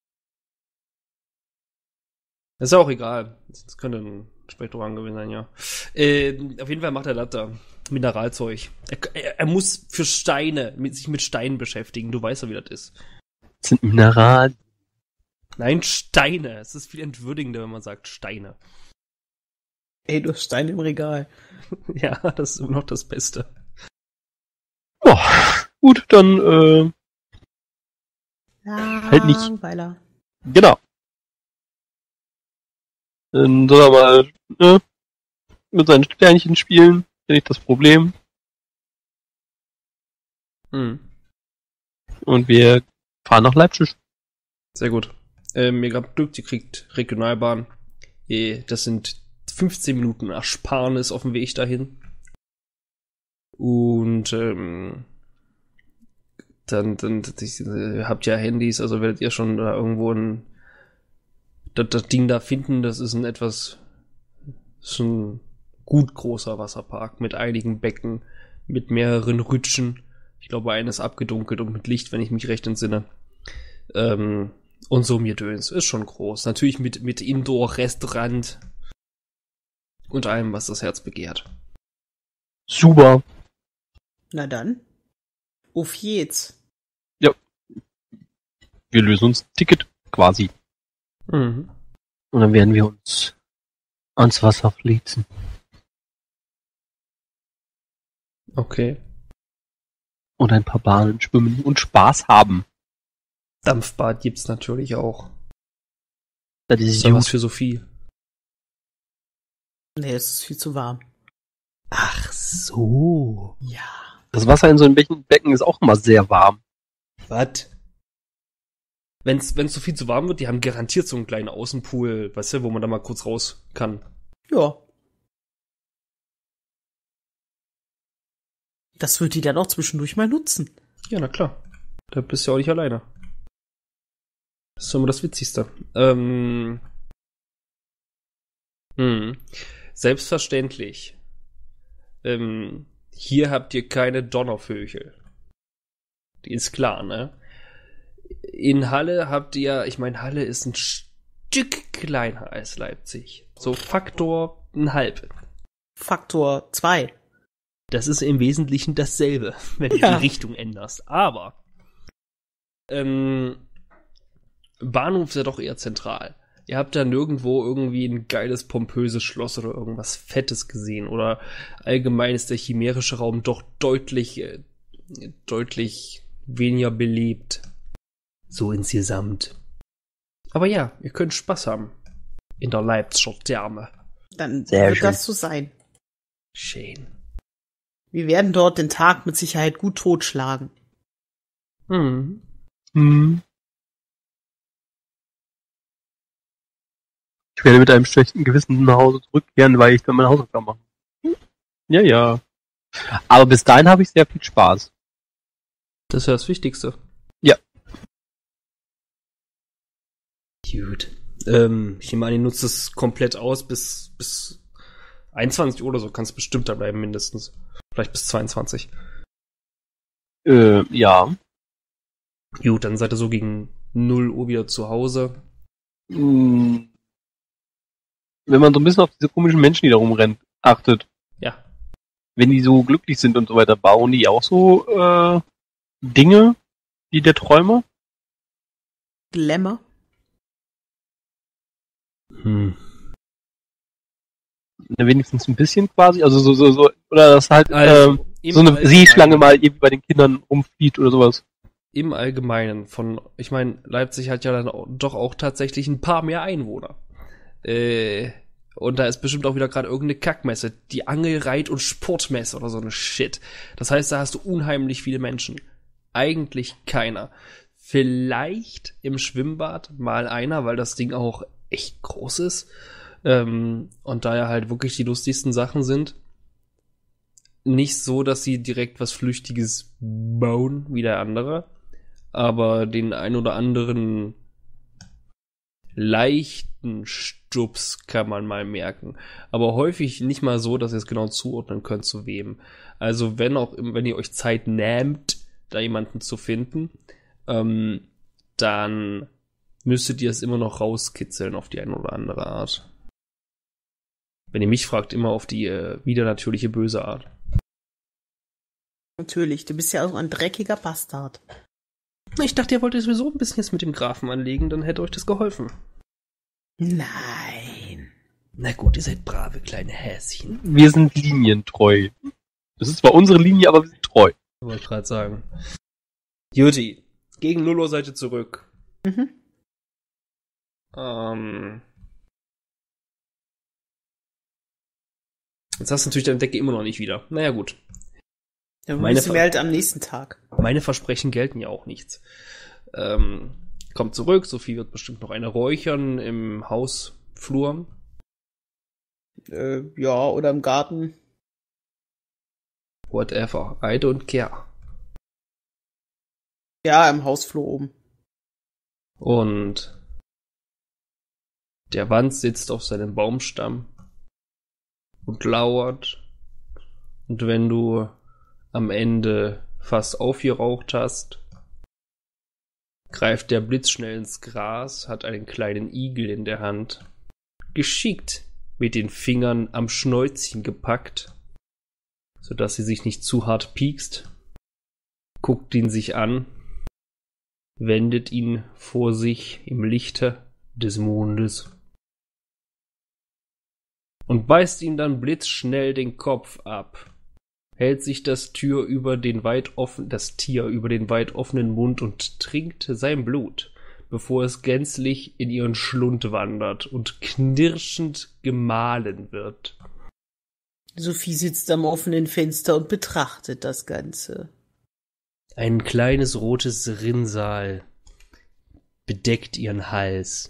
A: Das ist ja auch egal. Das könnte ein Spektrogramm gewesen sein, ja. Auf jeden Fall macht er das da. Mineralzeug. Er muss für Steine, sich mit Steinen beschäftigen. Du weißt ja, wie das ist.
C: Das sind Mineralien.
A: Nein, Steine. Es ist viel entwürdigender, wenn man sagt Steine.
B: Ey, du hast Steine im Regal.
A: Ja, das ist immer noch das Beste.
C: Oh, gut, dann, halt nicht.
B: Langweiler.
C: Genau. Dann soll er mal, mit seinen Sternchen spielen. Ist nicht das Problem.
A: Mhm.
C: Und wir fahren nach Leipzig.
A: Sehr gut. Ihr habt Glück, ihr kriegt Regionalbahn. Das sind 15 Minuten Ersparnis auf dem Weg dahin. Und dann habt ihr Handys, also werdet ihr schon da irgendwo das Ding da finden. Das ist ein gut großer Wasserpark mit einigen Becken, mit mehreren Rütschen. Ich glaube, eines abgedunkelt und mit Licht, wenn ich mich recht entsinne. Und so mir Döns. Ist schon groß. Natürlich mit Indoor-Restaurant und allem, was das Herz begehrt.
C: Super.
B: Na dann. Auf geht's.
C: Ja. Wir lösen uns ein Ticket, quasi.
A: Mhm.
C: Und dann werden wir uns ans Wasser flitzen.
A: Okay.
C: Und ein paar Bahnen schwimmen und Spaß haben.
A: Dampfbad gibt's natürlich auch.
C: Das
A: Das
C: ist
A: ist ja was
C: gut.
A: für Sophie.
B: Nee, es ist viel zu warm.
A: Ach so.
B: Ja.
C: Das Wasser in so einem Becken ist auch immer sehr warm.
A: Was? Wenn's so viel zu warm wird, die haben garantiert so einen kleinen Außenpool, weißt du, wo man da mal kurz raus kann.
B: Ja. Das wird die dann auch zwischendurch mal nutzen.
A: Ja, na klar. Da bist du ja auch nicht alleine. Das ist immer das Witzigste. Selbstverständlich. Hier habt ihr keine Donnervögel. Die ist klar, ne? In Halle habt ihr, ich meine, Halle ist ein Stück kleiner als Leipzig. So Faktor 1,5.
B: Faktor 2.
A: Das ist im Wesentlichen dasselbe, wenn du
B: Ja.
A: die Richtung änderst. Aber Bahnhof ist ja doch eher zentral. Ihr habt da nirgendwo irgendwie ein geiles, pompöses Schloss oder irgendwas Fettes gesehen. Oder allgemein ist der chimärische Raum doch deutlich weniger belebt. So insgesamt. Aber ja, ihr könnt Spaß haben. In der Leipziger Therme.
B: Dann
C: Sehr
B: wird
C: schön.
B: das so sein.
A: Schön.
B: Wir werden dort den Tag mit Sicherheit gut totschlagen.
A: Mhm.
C: Hm. Ich werde mit einem schlechten Gewissen nach Hause zurückkehren, weil ich dann meine Hausaufgaben mache. Ja, ja. Aber bis dahin habe ich sehr viel Spaß.
A: Das ist ja das Wichtigste.
C: Ja.
A: Gut. Ich nehme an, ihr nutzt es komplett aus bis 21 Uhr oder so. Kannst bestimmt da bleiben, mindestens. Vielleicht bis 22.
C: Ja.
A: Gut, dann seid ihr so gegen 0 Uhr wieder zu Hause.
C: Hm. Wenn man so ein bisschen auf diese komischen Menschen, die da rumrennen, achtet.
A: Ja.
C: Wenn die so glücklich sind und so weiter, bauen die auch so Dinge wie der Träumer?
B: Glamour.
C: Wenigstens ein bisschen quasi, also so oder das halt
A: Also, im
C: so eine
A: Allgemeinen-
C: Seeschlange mal irgendwie bei den Kindern rumflieht oder sowas.
A: Im Allgemeinen ich meine, Leipzig hat ja dann doch auch tatsächlich ein paar mehr Einwohner. Und da ist bestimmt auch wieder gerade irgendeine Kackmesse. Die Angel-, Reit- und Sportmesse oder so eine Shit. Das heißt, da hast du unheimlich viele Menschen. Eigentlich keiner. Vielleicht im Schwimmbad mal einer, weil das Ding auch echt groß ist. Und da ja halt wirklich die lustigsten Sachen sind. Nicht so, dass sie direkt was Flüchtiges bauen, wie der andere. Aber den ein oder anderen leichten Stups kann man mal merken. Aber häufig nicht mal so, dass ihr es genau zuordnen könnt, zu wem. Also wenn ihr euch Zeit nehmt, da jemanden zu finden, dann müsstet ihr es immer noch rauskitzeln auf die eine oder andere Art. Wenn ihr mich fragt, immer auf die widernatürliche böse Art.
B: Natürlich, du bist ja auch ein dreckiger Bastard.
A: Ich dachte, ihr wolltet sowieso ein bisschen jetzt mit dem Grafen anlegen, dann hätte euch das geholfen.
B: Nein.
A: Na gut, ihr seid brave kleine Häschen.
C: Wir sind linientreu. Das ist zwar unsere Linie, aber wir sind treu.
A: Wollte ich gerade sagen. Juti, gegen 0 Uhr seid ihr zurück.
B: Mhm.
A: Jetzt hast du natürlich deine Decke immer noch nicht wieder. Naja, gut.
B: Dann
A: Meine
B: müssen wir halt am nächsten Tag.
A: Meine Versprechen gelten ja auch nichts. Kommt zurück, Sophie wird bestimmt noch eine räuchern im Hausflur.
B: Ja, oder im Garten.
A: Whatever, I don't care.
B: Ja, im Hausflur oben.
A: Und der Wanz sitzt auf seinem Baumstamm und lauert. Und wenn du am Ende fast aufgeraucht hast, greift der Blitz schnell ins Gras, hat einen kleinen Igel in der Hand, geschickt mit den Fingern am Schnäuzchen gepackt, sodass sie sich nicht zu hart piekst, guckt ihn sich an, wendet ihn vor sich im Lichte des Mondes und beißt ihm dann blitzschnell den Kopf ab, hält sich das Tier über den weit offenen Mund und trinkt sein Blut, bevor es gänzlich in ihren Schlund wandert und knirschend gemahlen wird.
B: Sophie sitzt am offenen Fenster und betrachtet das Ganze.
A: Ein kleines rotes Rinnsal bedeckt ihren Hals.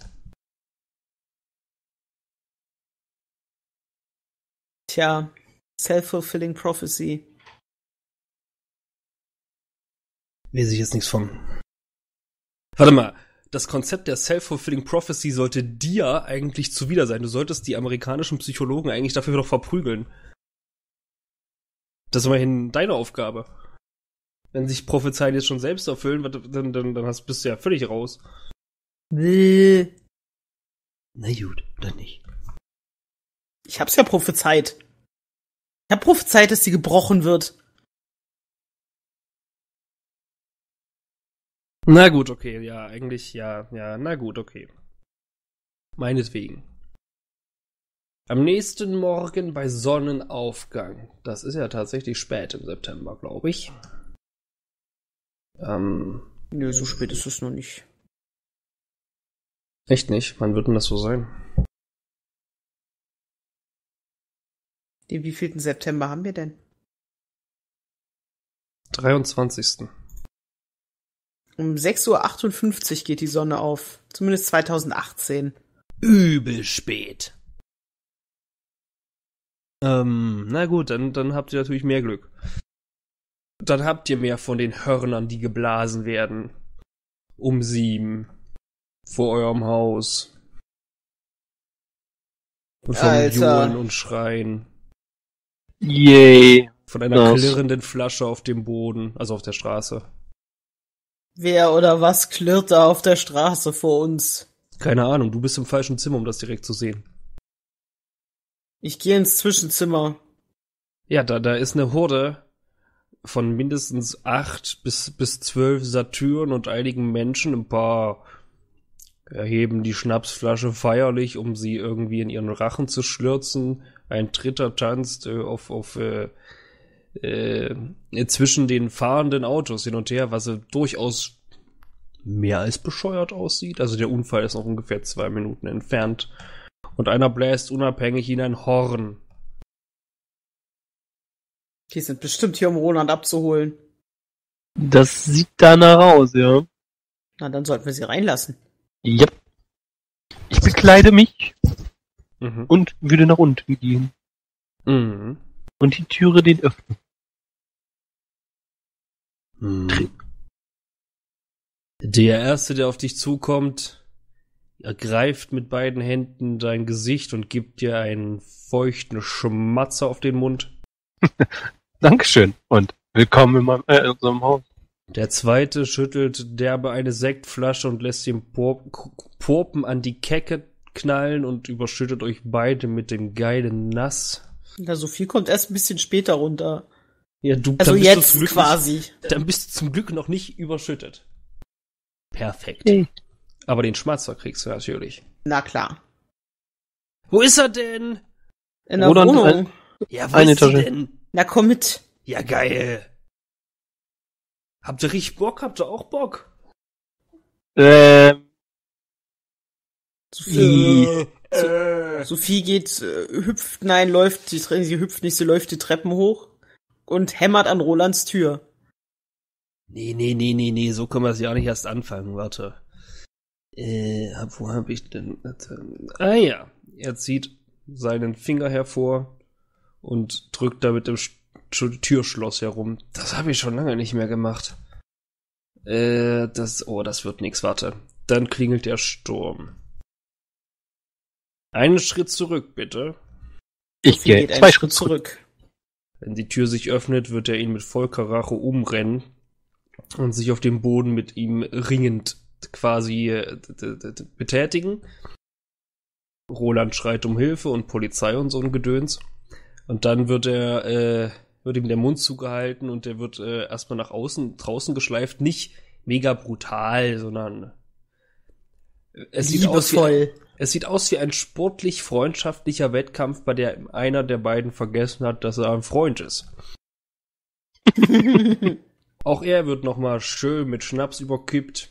B: Tja, self-fulfilling prophecy.
A: Weiß ich jetzt nichts von. Warte mal, das Konzept der self-fulfilling prophecy sollte dir eigentlich zuwider sein. Du solltest die amerikanischen Psychologen eigentlich dafür doch verprügeln. Das ist immerhin deine Aufgabe. Wenn sich Prophezeien jetzt schon selbst erfüllen, dann bist du ja völlig raus. Na gut, dann nicht.
B: Ich hab's ja prophezeit. Ich hab prophezeit, dass sie gebrochen wird.
A: Na gut, okay, ja, eigentlich, ja, na gut, okay. Meinetwegen. Am nächsten Morgen bei Sonnenaufgang. Das ist ja tatsächlich spät im September, glaube ich.
B: Nö, so spät ist es noch nicht.
A: Echt nicht? Wann wird denn das so sein?
B: Den wievielten September haben wir denn?
A: 23.
B: Um 6:58 Uhr geht die Sonne auf. Zumindest 2018.
A: Übel spät. Na gut, dann habt ihr natürlich mehr Glück. Dann habt ihr mehr von den Hörnern, die geblasen werden. Um 7. Vor eurem Haus. Und vom Johlen und Schreien.
C: Yay.
A: Von einer klirrenden Flasche auf dem Boden, also auf der Straße.
B: Wer oder was klirrt da auf der Straße vor uns?
A: Keine Ahnung, du bist im falschen Zimmer, um das direkt zu sehen.
B: Ich gehe ins Zwischenzimmer.
A: Ja, da ist eine Horde von mindestens 8 bis 12 Satyren und einigen Menschen. Ein paar erheben die Schnapsflasche feierlich, um sie irgendwie in ihren Rachen zu schlürzen. Ein dritter tanzt zwischen den fahrenden Autos hin und her, was durchaus mehr als bescheuert aussieht. Also der Unfall ist noch ungefähr 2 Minuten entfernt. Und einer bläst unabhängig in ein Horn.
B: Die sind bestimmt hier, um Roland abzuholen.
C: Das sieht danach aus, ja.
B: Na, dann sollten wir sie reinlassen.
C: Yep. Ich bekleide mich und würde nach unten gehen.
A: Mhm.
C: Und die Türe den öffnen.
A: Der Erste, der auf dich zukommt, ergreift mit beiden Händen dein Gesicht und gibt dir einen feuchten Schmatzer auf den Mund.
C: Dankeschön und willkommen in unserem Haus.
A: Der Zweite schüttelt derbe eine Sektflasche und lässt den Porpen an die Kecke knallen und überschüttet euch beide mit dem geilen Nass.
B: Na, Sophie kommt erst ein bisschen später runter.
A: Ja,
B: also jetzt quasi.
A: Dann bist du zum Glück noch nicht überschüttet. Perfekt.
C: Hey.
A: Aber den Schmatzer kriegst du natürlich.
B: Na klar.
A: Wo ist er denn?
B: In der Wohnung.
A: Ja, wo ist sie denn?
B: Na, komm mit.
A: Ja, geil. Habt ihr richtig Bock? Habt ihr auch Bock?
B: Sophie geht, sie hüpft nicht, sie läuft die Treppen hoch und hämmert an Rolands Tür.
A: Nee, so können wir es ja auch nicht erst anfangen, warte. Wo habe ich denn? Ah ja, er zieht seinen Finger hervor und drückt da mit dem Türschloss herum. Das habe ich schon lange nicht mehr gemacht. Das wird nix, warte. Dann klingelt der Sturm. Einen Schritt zurück, bitte.
C: Ich gehe 2 Schritte zurück.
A: Wenn die Tür sich öffnet, wird er ihn mit Vollkaracho umrennen und sich auf dem Boden mit ihm ringend quasi betätigen. Roland schreit um Hilfe und Polizei und so ein Gedöns. Und dann wird ihm der Mund zugehalten und der wird erstmal nach draußen geschleift. Nicht mega brutal, sondern es sieht aus wie ein sportlich freundschaftlicher Wettkampf, bei der einer der beiden vergessen hat, dass er ein Freund ist. Auch er wird nochmal schön mit Schnaps überkippt.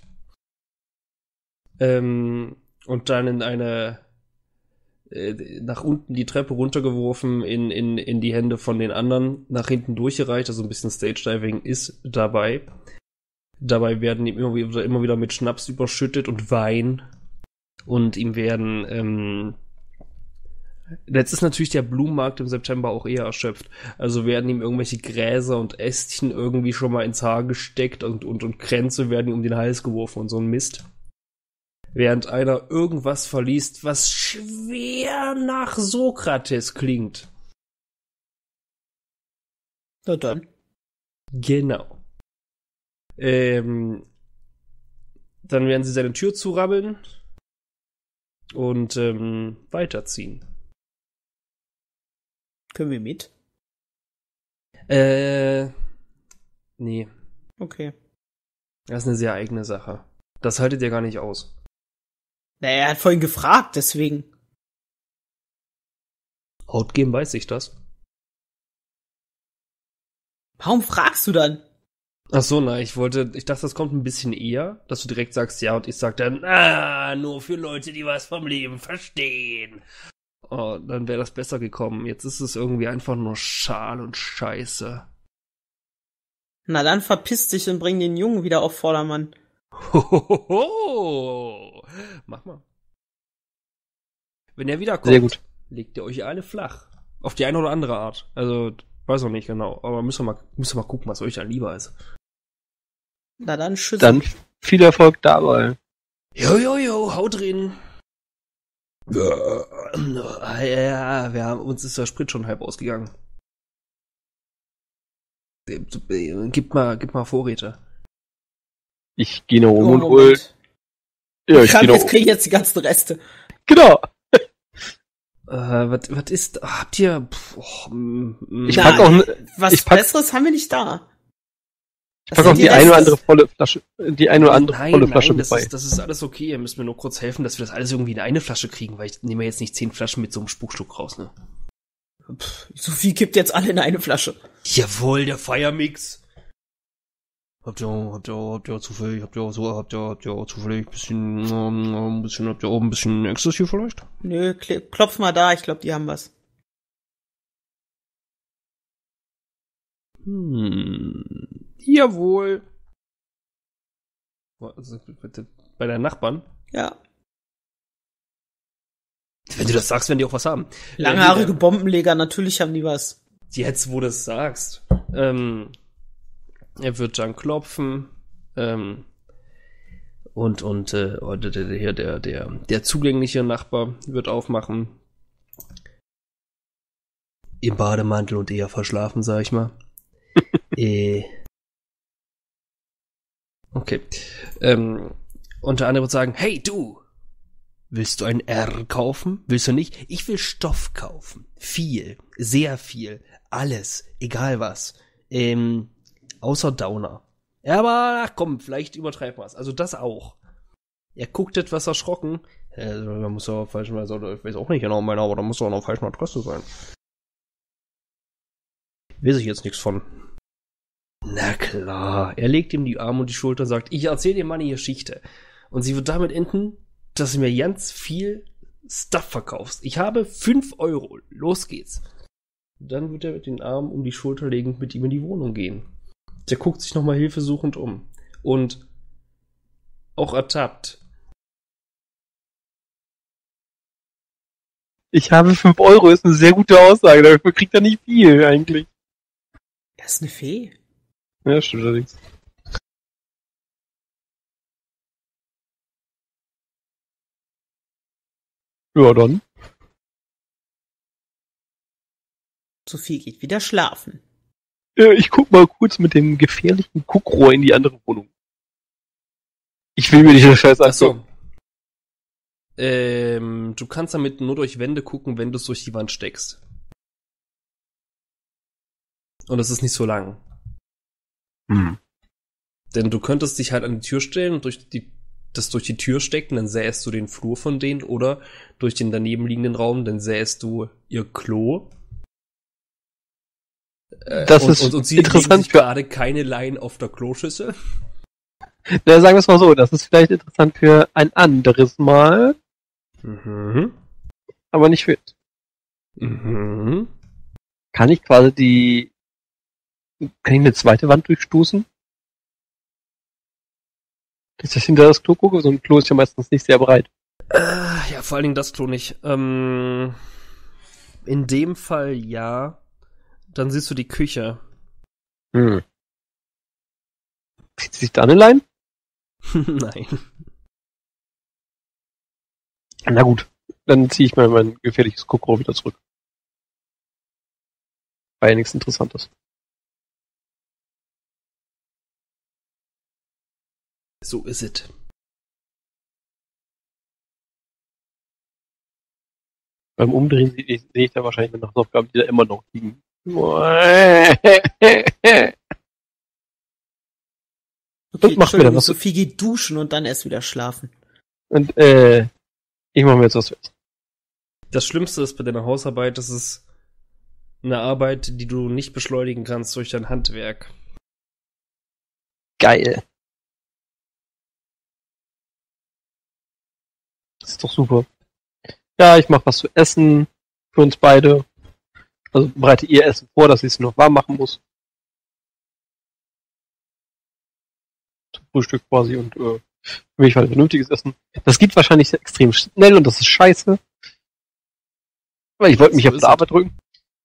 A: Und dann in eine nach unten die Treppe runtergeworfen, in die Hände von den anderen, nach hinten durchgereicht, also ein bisschen Stage-Diving ist dabei. Dabei werden ihm immer wieder mit Schnaps überschüttet und Wein. Und ihm werden, jetzt ist natürlich der Blumenmarkt im September auch eher erschöpft. Also werden ihm irgendwelche Gräser und Ästchen irgendwie schon mal ins Haar gesteckt und Kränze werden ihm um den Hals geworfen und so ein Mist. Während einer irgendwas verliest, was schwer nach Sokrates klingt.
B: Na dann.
A: Genau. Dann werden sie seine Tür zurabbeln und weiterziehen.
B: Können wir mit?
A: Nee.
B: Okay.
A: Das ist eine sehr eigene Sache. Das haltet ihr gar nicht aus.
B: Naja, er hat vorhin gefragt, deswegen.
A: Outgame weiß ich das.
B: Warum fragst du dann?
A: Ach so, ich dachte, das kommt ein bisschen eher, dass du direkt sagst, ja, und ich sag dann, nur für Leute, die was vom Leben verstehen. Oh, dann wäre das besser gekommen. Jetzt ist es irgendwie einfach nur Schal und Scheiße.
B: Na dann verpiss dich und bring den Jungen wieder auf Vordermann.
A: Hohoho. Mach mal. Wenn er wiederkommt,
C: sehr gut,
A: legt ihr euch alle flach. Auf die eine oder andere Art. Also, weiß noch nicht genau. Aber müssen wir mal gucken, was euch dann lieber ist.
B: Na dann schützen.
C: Dann viel Erfolg dabei.
A: Jo, haut drin. Ja, uns ist der Sprit schon halb ausgegangen. Gib mal Vorräte.
C: Ich gehe noch rum und hol. Ja, ich gehe noch.
B: Jetzt krieg ich jetzt die ganzen Reste.
C: Genau.
A: Was ist, habt ihr,
C: ich pack auch,
B: Besseres haben wir nicht da.
C: Ich pack auch die eine oder andere volle Flasche, Flasche
A: mit
C: bei.
A: Das ist alles okay, ihr müsst mir nur kurz helfen, dass wir das alles irgendwie in eine Flasche kriegen, weil ich nehme jetzt nicht 10 Flaschen mit so einem Spukschluck raus, ne?
B: Sophie kippt jetzt alle in eine Flasche.
A: Jawohl, der Feiermix. Habt ihr zufällig ein bisschen Ecstasy vielleicht?
B: Nö, klopf mal da, ich glaube, die haben was.
A: Jawohl. Also, bei deinen Nachbarn?
B: Ja.
A: Wenn du das sagst, werden die auch was haben.
B: Langhaarige Bombenleger, natürlich haben die was.
A: Jetzt, wo du es sagst. Er wird dann klopfen. Der zugängliche Nachbar wird aufmachen. Im Bademantel und eher verschlafen, sag ich mal. Okay. Und der andere wird sagen, hey du, willst du ein R kaufen? Willst du nicht? Ich will Stoff kaufen. Viel. Sehr viel. Alles. Egal was. Außer Downer. Ja, aber ach komm, vielleicht übertreiben wir es. Also das auch. Er guckt etwas erschrocken. Da muss er auf falschem Adresse, ich weiß auch nicht genau, aber da muss er auf falschem Adresse sein. Weiß ich jetzt nichts von. Na klar. Er legt ihm die Arme und die Schulter und sagt, ich erzähle dir mal eine Geschichte. Und sie wird damit enden, dass du mir ganz viel Stuff verkaufst. Ich habe 5 Euro. Los geht's. Dann wird er mit den Armen um die Schulter legend mit ihm in die Wohnung gehen. Der guckt sich nochmal hilfesuchend um. Und auch ertappt,
C: Ich habe 5 Euro, ist eine sehr gute Aussage. Dafür kriegt er nicht viel, eigentlich.
B: Das ist eine Fee.
C: Ja, stimmt allerdings. Ja, dann.
B: Sophie geht wieder schlafen.
C: Ich guck mal kurz mit dem gefährlichen Guckrohr in die andere Wohnung. Ich will mir nicht den Scheiß angucken.
A: Achso. Du kannst damit nur durch Wände gucken, wenn du es durch die Wand steckst. Und es ist nicht so lang. Denn du könntest dich halt an die Tür stellen und durch die Tür stecken, dann sähst du den Flur von denen, oder durch den daneben liegenden Raum, dann sähst du ihr Klo.
C: Das ist
A: und sie
C: interessant
A: für gerade keine Leinen auf der Kloschüssel.
C: Na, sagen wir es mal so, das ist vielleicht interessant für ein anderes Mal, aber nicht für jetzt. Kann ich eine zweite Wand durchstoßen? Dass ich hinter das Klo gucke? So ein Klo ist ja meistens nicht sehr breit.
A: Ja, vor allen Dingen das Klo nicht. In dem Fall ja. Dann siehst du die Küche.
C: Zieht sich da eine Leine?
A: Nein.
C: Na gut, dann ziehe ich mal mein gefährliches Guckrohr wieder zurück. War ja nichts Interessantes.
A: So ist es.
C: Beim Umdrehen sehe ich da wahrscheinlich meine Hausaufgaben, die da immer noch liegen.
B: Okay,
C: Und mach mir dann was.
B: Sophie geht duschen und dann erst wieder schlafen.
C: Und ich mache mir jetzt was zu essen.
A: Das Schlimmste ist bei deiner Hausarbeit, das ist eine Arbeit, die du nicht beschleunigen kannst durch dein Handwerk.
C: Geil. Das ist doch super. Ja, ich mache was zu essen für uns beide. Also bereite ihr Essen vor, dass ich es noch warm machen muss. Zum Frühstück quasi und für mich war ein vernünftiges Essen. Das geht wahrscheinlich extrem schnell und das ist scheiße. Weil ich wollte mich auf der Arbeit drücken.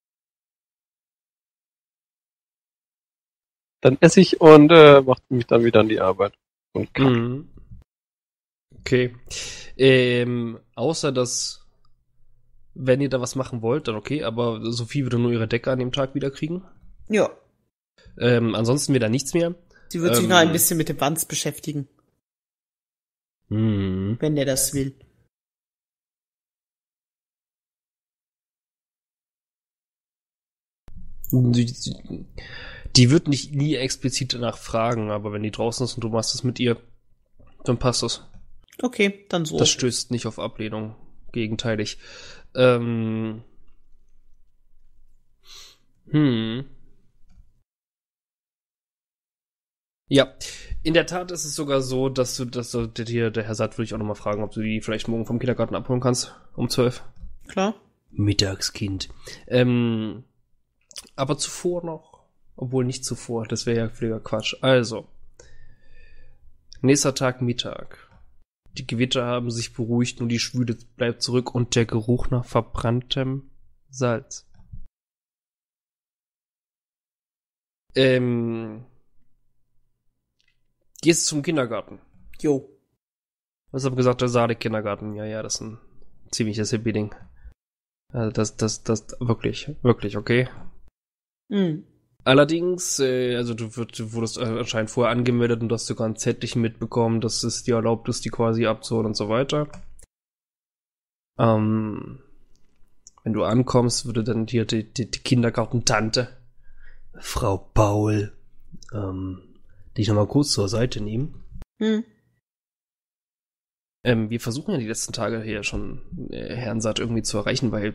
C: Dann esse ich und mache mich dann wieder an die Arbeit. Und
A: Okay. Außer dass, wenn ihr da was machen wollt, dann okay, aber Sophie würde nur ihre Decke an dem Tag wieder kriegen.
B: Ja.
A: Ansonsten wieder nichts mehr.
B: Sie wird sich noch ein bisschen mit dem Wanz beschäftigen. Wenn der das will.
A: Die wird nie explizit danach fragen, aber wenn die draußen ist und du machst es mit ihr, dann passt das.
B: Okay, dann so.
A: Das stößt nicht auf Ablehnung. Gegenteilig. Ja, in der Tat ist es sogar so, dass der Herr Satt würde ich auch nochmal fragen, ob du die vielleicht morgen vom Kindergarten abholen kannst, um 12.
B: Klar.
A: Mittagskind. Aber zuvor noch, obwohl nicht zuvor, das wäre ja völliger Quatsch. Also, nächster Tag Mittag. Die Gewitter haben sich beruhigt, nur die Schwüle bleibt zurück und der Geruch nach verbranntem Salz. Gehst zum Kindergarten?
B: Jo.
A: Was hab gesagt, der Saale-Kindergarten. Ja, das ist ein ziemliches Hippie-Ding. Also das wirklich, okay. Allerdings, also du wurdest anscheinend vorher angemeldet und du hast sogar ein Zettelchen mitbekommen, dass es dir erlaubt ist, die quasi abzuholen und so weiter. Wenn du ankommst, würde dann hier die Kindergartentante, Frau Paul, dich nochmal kurz zur Seite nehmen. Wir versuchen ja die letzten Tage hier schon Herrn Satt irgendwie zu erreichen, weil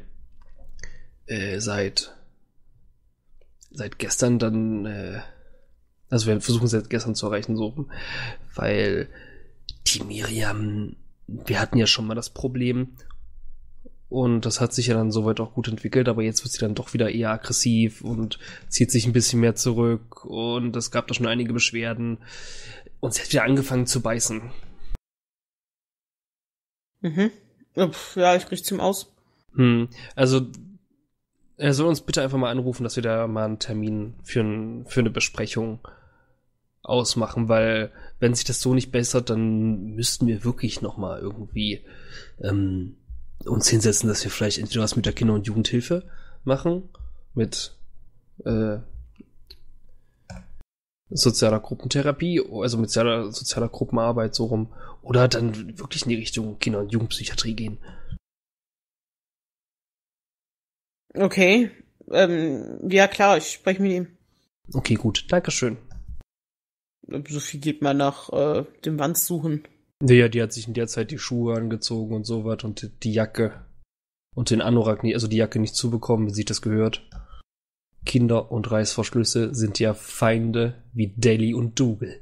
A: seit gestern dann, also wir versuchen es jetzt gestern zu erreichen, so, weil die Miriam, wir hatten ja schon mal das Problem und das hat sich ja dann soweit auch gut entwickelt, aber jetzt wird sie dann doch wieder eher aggressiv und zieht sich ein bisschen mehr zurück und es gab da schon einige Beschwerden und sie hat wieder angefangen zu beißen.
B: Ja, ich richte ihm aus.
A: Also, er soll uns bitte einfach mal anrufen, dass wir da mal einen Termin für eine Besprechung ausmachen, weil wenn sich das so nicht bessert, dann müssten wir wirklich noch mal irgendwie uns hinsetzen, dass wir vielleicht entweder was mit der Kinder- und Jugendhilfe machen, mit sozialer Gruppentherapie, also mit sozialer Gruppenarbeit so rum, oder dann wirklich in die Richtung Kinder- und Jugendpsychiatrie gehen.
B: Okay. Ja klar, ich spreche mit ihm.
A: Okay, gut. Dankeschön.
B: Sophie geht mal nach dem Wanz suchen.
A: Ja, die hat sich in der Zeit die Schuhe angezogen und sowas und die Jacke und den Anorak, also die Jacke nicht zubekommen, wie sich das gehört. Kinder- und Reißverschlüsse sind ja Feinde wie Delhi und Dougal.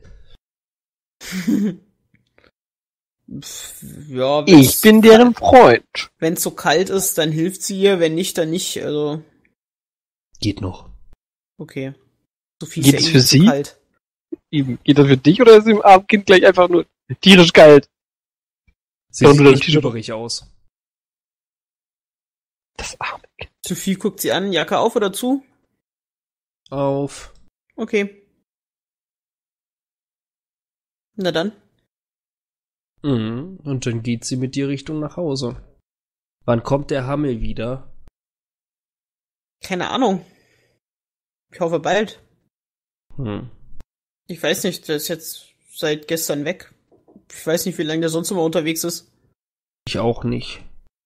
B: Ja,
C: Ich bin deren Freund.
B: wenn es so kalt ist, dann hilft sie ihr, wenn nicht, dann nicht. Also,
A: Geht noch.
B: okay. Sophie
C: Geht
B: ist
C: es
B: ja
C: für
B: eh zu
C: sie?
B: kalt.
C: Eben, geht das für dich oder ist im Abendkind gleich einfach nur tierisch kalt?
A: Sie
C: Ja,
A: sieht
C: du dein
A: echt
C: T-Shirt
A: übrig aus.
C: Das arme Kind.
B: Sophie guckt sie an, Jacke auf oder zu?
A: Auf.
B: Okay. Na dann.
A: Und dann geht sie mit dir Richtung nach Hause. Wann kommt der Hammel wieder?
B: Keine Ahnung. Ich hoffe bald.
A: Hm.
B: Ich weiß nicht, der ist jetzt seit gestern weg. Ich weiß nicht, wie lange der sonst immer unterwegs ist.
A: Ich auch nicht.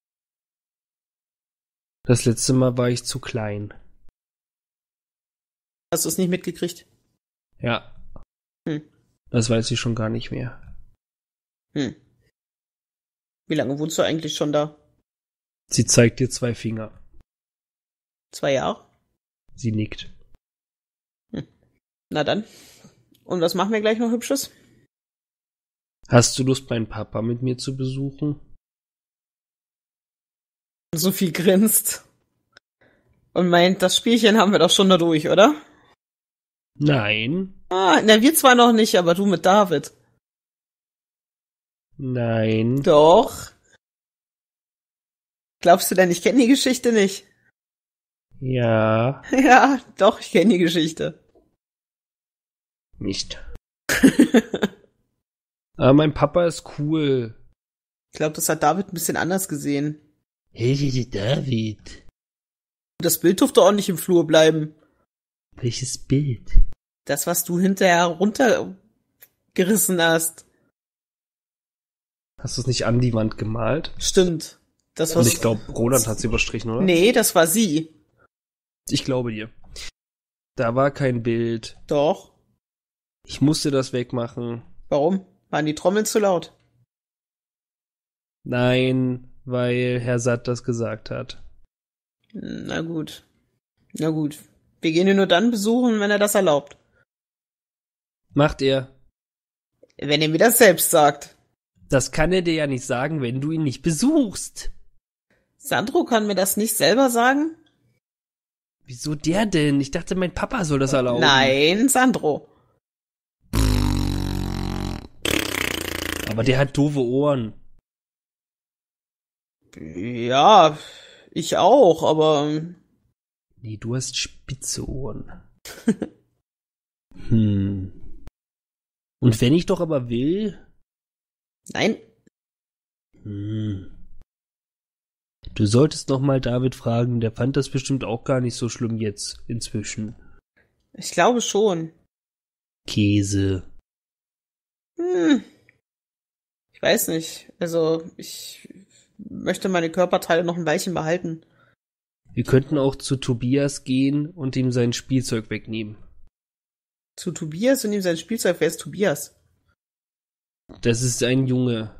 A: Das letzte Mal war ich zu klein.
B: Hast du es nicht mitgekriegt?
A: Ja.
B: Hm.
A: Das weiß ich schon gar nicht mehr.
B: Hm. Wie lange wohnst du eigentlich schon da?
A: Sie zeigt dir 2 Finger.
B: 2 Jahre?
A: Sie nickt.
B: Na dann. Und was machen wir gleich noch Hübsches?
A: Hast du Lust, meinen Papa mit mir zu besuchen?
B: Sophie grinst. Und meint, das Spielchen haben wir doch schon da durch, oder?
A: Nein.
B: Ah, na, wir zwar noch nicht, aber du mit David.
A: Nein.
B: Doch. Glaubst du denn, ich kenne die Geschichte nicht?
A: Ja.
B: Ja, doch, ich kenne die Geschichte.
A: Nicht. Aber mein Papa ist cool.
B: Ich glaube, das hat David ein bisschen anders gesehen.
A: Hey, David.
B: Das Bild durfte auch nicht im Flur bleiben.
A: Welches Bild?
B: Das, was du hinterher runtergerissen hast.
A: Hast du es nicht an die Wand gemalt?
B: Stimmt. Das
A: Und ich glaube, Roland hat es überstrichen, oder?
B: Nee, das war sie.
A: Ich glaube dir. Da war kein Bild.
B: Doch.
A: Ich musste das wegmachen.
B: Warum? Waren die Trommeln zu laut?
A: Nein, weil Herr Satt das gesagt hat.
B: Na gut. Na gut. Wir gehen ihn nur dann besuchen, wenn er das erlaubt.
A: Macht er.
B: Wenn er mir das selbst sagt.
A: Das kann er dir ja nicht sagen, wenn du ihn nicht besuchst.
B: Sandro kann mir das nicht selber sagen?
A: Wieso der denn? Ich dachte, mein Papa soll das erlauben.
B: Nein, Sandro.
A: Aber der hat doofe Ohren.
B: Ja, ich auch, aber
A: Nee, du hast spitze Ohren. Und wenn ich doch aber will?
B: nein.
A: Du solltest noch mal David fragen, der fand das bestimmt auch gar nicht so schlimm jetzt, inzwischen.
B: Ich glaube schon.
A: Käse.
B: Ich weiß nicht. Also, ich möchte meine Körperteile noch ein Weilchen behalten.
A: Wir könnten auch zu Tobias gehen und ihm sein Spielzeug wegnehmen.
B: Zu Tobias und ihm sein Spielzeug. Wer ist Tobias?
A: Das ist ein Junge.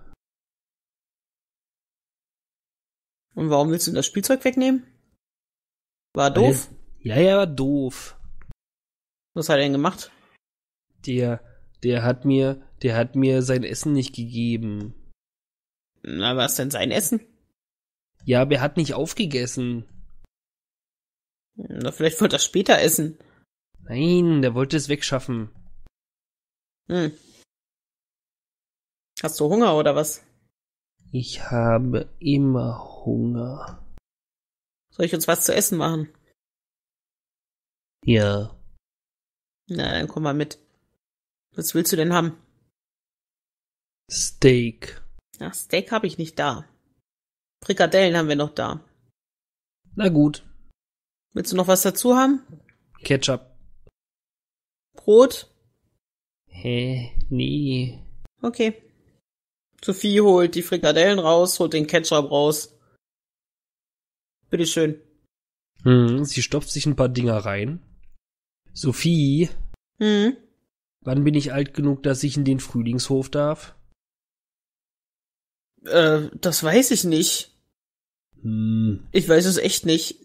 B: Und warum willst du ihm das Spielzeug wegnehmen? War doof?
A: Ja, er war doof.
B: Was hat er denn gemacht?
A: Der hat mir sein Essen nicht gegeben.
B: Na, was denn sein Essen?
A: Ja, aber er hat nicht aufgegessen.
B: Na, vielleicht wollte er später essen.
A: Nein, der wollte es wegschaffen.
B: Hast du Hunger oder was?
A: Ich habe immer Hunger.
B: Soll ich uns was zu essen machen?
A: Ja.
B: Na, dann komm mal mit. Was willst du denn haben?
A: Steak.
B: Ja, Steak habe ich nicht da. Frikadellen haben wir noch da.
A: Na gut.
B: Willst du noch was dazu haben?
A: Ketchup.
B: Brot?
A: Nee.
B: Okay. Sophie holt die Frikadellen raus, holt den Ketchup raus. Bitteschön.
A: Sie stopft sich ein paar Dinger rein. Sophie, wann bin ich alt genug, dass ich in den Frühlingshof darf?
B: Das weiß ich nicht. Ich weiß es echt nicht.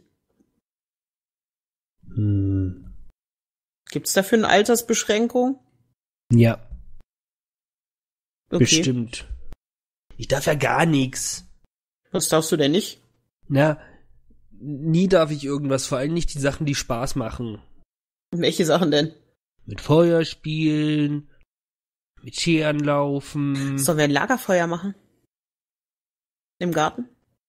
B: Gibt's dafür eine Altersbeschränkung?
A: Ja,
B: Okay.
A: bestimmt. Ich darf ja gar nichts.
B: Was darfst du denn nicht?
A: Na, nie darf ich irgendwas, vor allem nicht die Sachen, die Spaß machen.
B: Welche Sachen denn?
A: Mit Feuer spielen, mit Scheren laufen.
B: Sollen wir ein Lagerfeuer machen? Im Garten?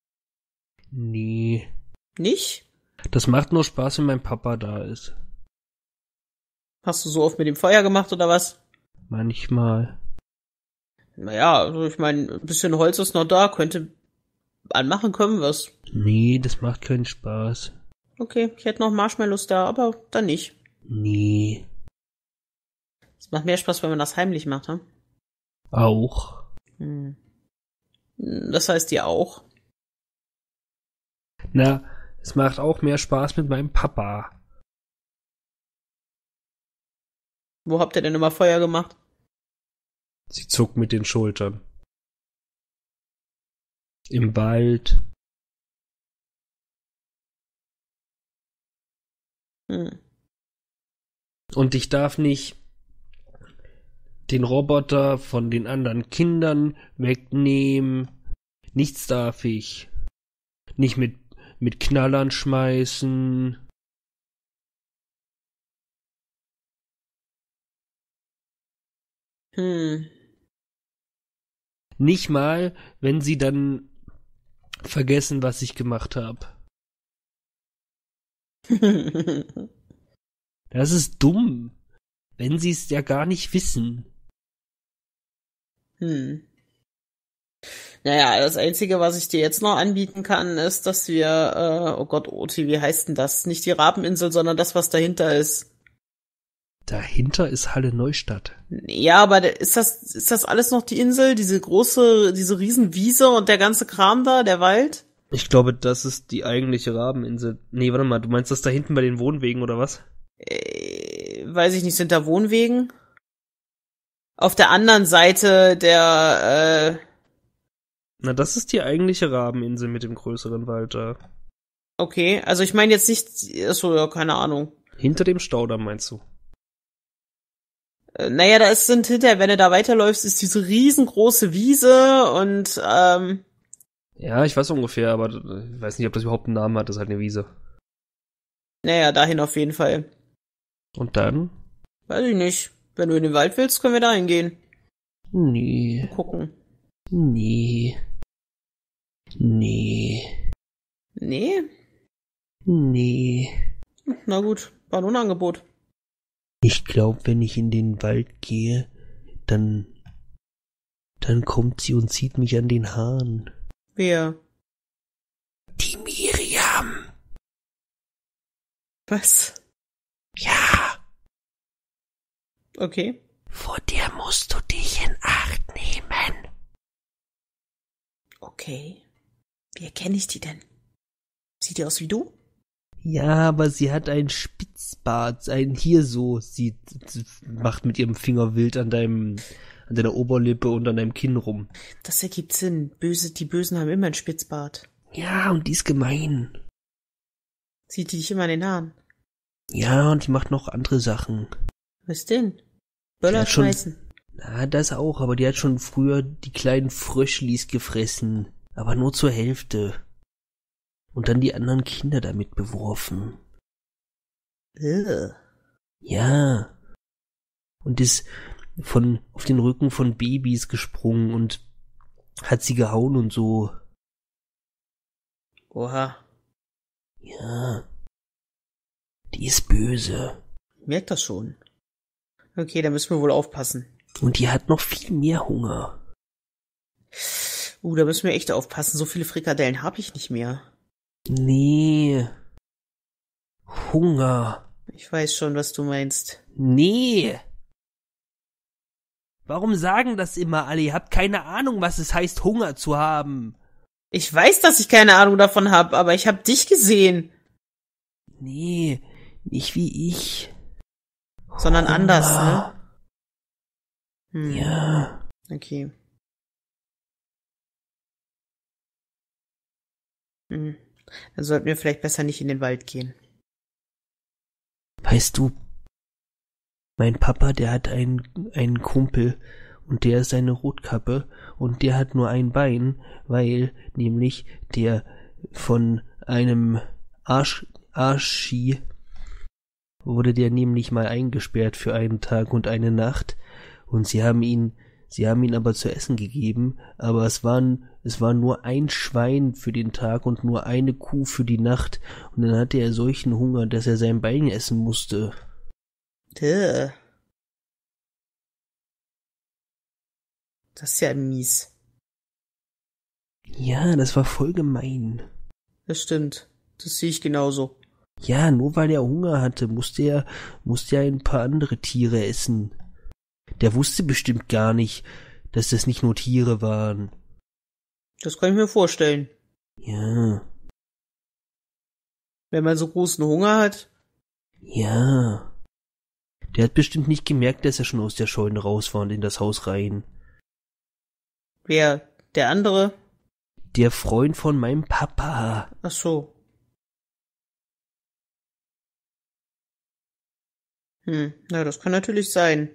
A: Nee,
B: Nicht?
A: das macht nur Spaß, wenn mein Papa da ist.
B: Hast du so oft mit dem Feuer gemacht oder was?
A: Manchmal.
B: Naja, also ich meine, ein bisschen Holz ist noch da, könnte anmachen können wir's.
A: Nee, das macht keinen Spaß.
B: Okay, ich hätte noch Marshmallows da, aber dann nicht.
A: Nee,
B: Es macht mehr Spaß, wenn man das heimlich macht, hm?
A: auch.
B: Das heißt dir auch.
A: Na, es macht auch mehr Spaß mit meinem Papa.
B: Wo habt ihr denn immer Feuer gemacht?
A: Sie zuckt mit den Schultern. Im Wald. Und ich darf nicht den Roboter von den anderen Kindern wegnehmen. Nichts darf ich. Nicht mit Knallern schmeißen. Nicht mal, wenn sie dann vergessen, was ich gemacht habe. Das ist dumm, wenn sie es ja gar nicht wissen.
B: Naja, das Einzige, was ich dir jetzt noch anbieten kann, ist, dass wir, oh Gott, Oti, wie heißt denn das? Nicht die Rapeninsel, sondern das, was dahinter ist.
A: Dahinter ist Halle Neustadt.
B: Ja, aber ist das alles noch die Insel? Diese Riesenwiese und der ganze Kram da, der Wald?
A: Ich glaube, das ist die eigentliche Rabeninsel. Nee, warte mal, du meinst das da hinten bei den Wohnwegen oder was?
B: Weiß ich nicht, sind da Wohnwegen? Auf der anderen Seite der,
A: Na, das ist die eigentliche Rabeninsel mit dem größeren Wald da.
B: okay, also ich meine jetzt nicht, achso, ja, keine Ahnung.
A: Hinter dem Staudamm meinst du?
B: Naja, sind hinterher, wenn du da weiterläufst, ist diese riesengroße Wiese und,
A: Ja, ich weiß ungefähr, aber ich weiß nicht, ob das überhaupt einen Namen hat, das ist halt eine Wiese.
B: naja, dahin auf jeden Fall.
A: Und dann?
B: Weiß ich nicht. Wenn du in den Wald willst, können wir da hingehen.
A: Nee.
B: Gucken.
A: Nee.
B: Nee? Na gut, war nur ein Angebot.
A: Ich glaube, wenn ich in den Wald gehe, dann kommt sie und zieht mich an den Haaren.
B: Wer?
A: Die Miriam.
B: Was?
A: Ja,
B: Okay.
A: vor der musst du dich in Acht nehmen.
B: Okay. Wie erkenne ich die denn? Sieht die aus wie du?
A: Ja, aber sie hat einen Spitzbart, einen hier so. Sie macht mit ihrem Finger wild an deiner Oberlippe und an deinem Kinn rum.
B: Das ergibt Sinn. Die Bösen haben immer einen Spitzbart.
A: Ja, und die ist gemein.
B: Sieht die dich immer an den Haaren?
A: Ja, und die macht noch andere Sachen.
B: Was denn? Böller
A: hat schon-
B: schmeißen.
A: Na, das auch, aber die hat schon früher die kleinen Fröschlis gefressen. Aber nur zur Hälfte. Und dann die anderen Kinder damit beworfen. Ja. Und ist auf den Rücken von Babys gesprungen und hat sie gehauen und so.
B: Oha.
A: Ja. Die ist böse.
B: Merkt das schon. Okay, da müssen wir wohl aufpassen.
A: Und die hat noch viel mehr Hunger.
B: Da müssen wir echt aufpassen. So viele Frikadellen habe ich nicht mehr.
A: Nee. Hunger.
B: Ich weiß schon, was du meinst.
A: Nee. Warum sagen das immer alle? Ihr habt keine Ahnung, was es heißt, Hunger zu haben.
B: Ich weiß, dass ich keine Ahnung davon habe, aber ich habe dich gesehen.
A: Nee, nicht wie ich.
B: Sondern
A: Hunger.
B: anders, ne?
A: Ja.
B: Okay. Dann sollten wir vielleicht besser nicht in den Wald gehen.
A: Weißt du, mein Papa, der hat einen Kumpel und der ist eine Rotkappe und der hat nur ein Bein, weil nämlich der von einem Arschi wurde der nämlich mal eingesperrt für einen Tag und eine Nacht und sie haben ihn aber zu essen gegeben, aber es war nur ein Schwein für den Tag und nur eine Kuh für die Nacht und dann hatte er solchen Hunger, dass er sein Bein essen musste.
B: Das ist ja mies.
A: Ja, das war voll gemein.
B: Das stimmt. Das sehe ich genauso.
A: Ja, nur weil er Hunger hatte, musste er ein paar andere Tiere essen. Der wusste bestimmt gar nicht, dass das nicht nur Tiere waren.
B: Das kann ich mir vorstellen.
A: Ja.
B: Wenn man so großen Hunger hat.
A: Ja. Der hat bestimmt nicht gemerkt, dass er schon aus der Scheune raus war und in das Haus rein.
B: Wer? Der andere?
A: Der Freund von meinem Papa.
B: Ach so. Na, das kann natürlich sein.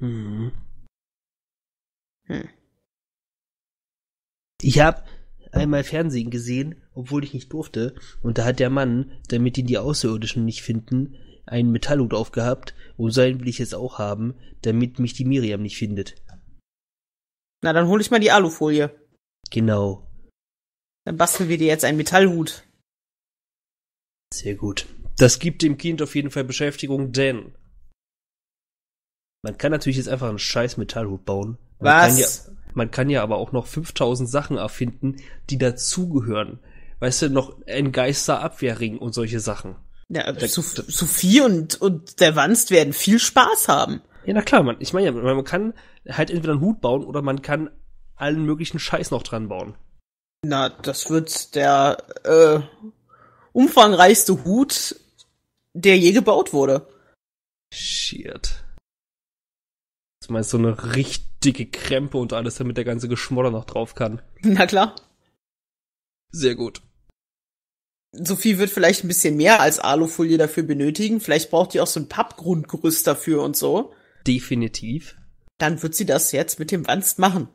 A: Ich habe einmal Fernsehen gesehen, obwohl ich nicht durfte, und da hat der Mann, damit ihn die Außerirdischen nicht finden, einen Metallhut aufgehabt, und so einen will ich jetzt auch haben, damit mich die Miriam nicht findet.
B: Na, dann hol ich mal die Alufolie.
A: Genau.
B: Dann basteln wir dir jetzt einen Metallhut.
A: Sehr gut. Das gibt dem Kind auf jeden Fall Beschäftigung, denn man kann natürlich jetzt einfach einen scheiß Metallhut bauen. Man kann ja aber auch noch 5000 Sachen erfinden, die dazugehören. Weißt du, noch ein Geisterabwehrring und solche Sachen.
B: Ja, Sophie und der Wanst werden viel Spaß haben.
A: Ja, na klar, man kann halt entweder einen Hut bauen oder man kann allen möglichen Scheiß noch dran bauen.
B: Na, das wird der umfangreichste Hut, der je gebaut wurde.
A: Shit. Du meinst so eine richtige Krempe und alles, damit der ganze Geschmodder noch drauf kann.
B: Na klar.
A: Sehr gut.
B: Sophie wird vielleicht ein bisschen mehr als Alufolie dafür benötigen. Vielleicht braucht die auch so ein Pappgrundgerüst dafür und so.
A: Definitiv.
B: Dann wird sie das jetzt mit dem Wanst machen.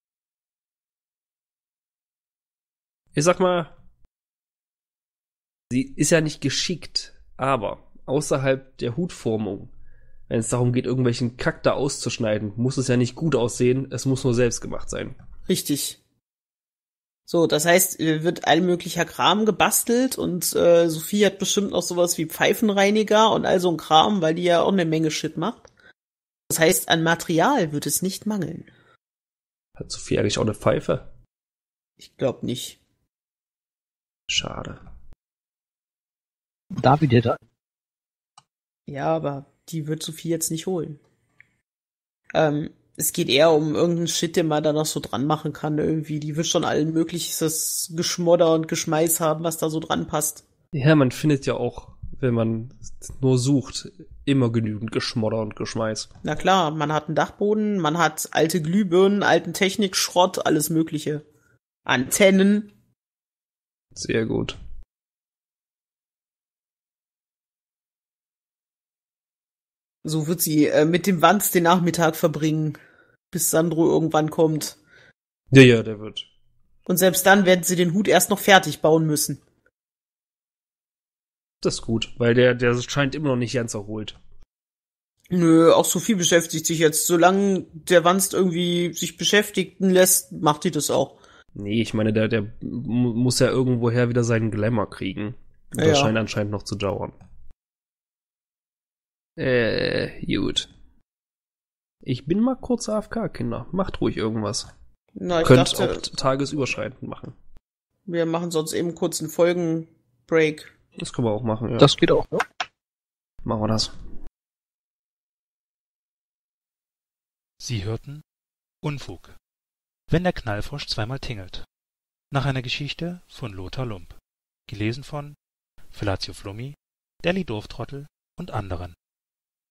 A: Ich sag mal, sie ist ja nicht geschickt, aber außerhalb der Hutformung, wenn es darum geht, irgendwelchen Kack da auszuschneiden, muss es ja nicht gut aussehen, es muss nur selbst gemacht sein.
B: Richtig. So, das heißt, wird all möglicher Kram gebastelt und Sophie hat bestimmt noch sowas wie Pfeifenreiniger und all so ein Kram, weil die ja auch eine Menge Shit macht. Das heißt, an Material wird es nicht mangeln.
A: Hat Sophie eigentlich auch eine Pfeife?
B: Ich glaube nicht.
A: Schade.
C: David hätte.
B: Ja, aber die wird Sophie jetzt nicht holen. Es geht eher um irgendeinen Shit, den man da noch so dran machen kann irgendwie. Die wird schon allen mögliches Geschmodder und Geschmeiß haben, was da so dran passt.
A: Ja, man findet ja auch, wenn man nur sucht, immer genügend Geschmodder und Geschmeiß.
B: Na klar, man hat einen Dachboden, man hat alte Glühbirnen, alten Technikschrott, alles mögliche. Antennen.
A: Sehr gut.
B: So wird sie mit dem Wanz den Nachmittag verbringen, bis Sandro irgendwann kommt.
A: Ja, der wird.
B: Und selbst dann werden sie den Hut erst noch fertig bauen müssen.
A: Das ist gut, weil der scheint immer noch nicht ganz erholt.
B: Nö, auch Sophie beschäftigt sich jetzt. Solange der Wanst irgendwie sich beschäftigen lässt, macht die das auch.
A: Nee, ich meine, der muss ja irgendwoher wieder seinen Glamour kriegen. Das
B: Ja.
A: scheint anscheinend noch zu dauern. Gut. Ich bin mal kurz AFK, Kinder. Macht ruhig irgendwas.
B: Na, ich
A: Könnt
B: dachte,
A: auch tagesüberschreitend machen.
B: wir machen sonst eben kurz einen Folgenbreak.
A: Das können wir auch machen, ja.
C: Das geht auch, ne?
A: Machen wir das.
D: Sie hörten Unfug. Wenn der Knallfrosch zweimal tingelt. Nach einer Geschichte von Lothar Lump. Gelesen von Felatio Flummi, Delli Dorftrottel und anderen.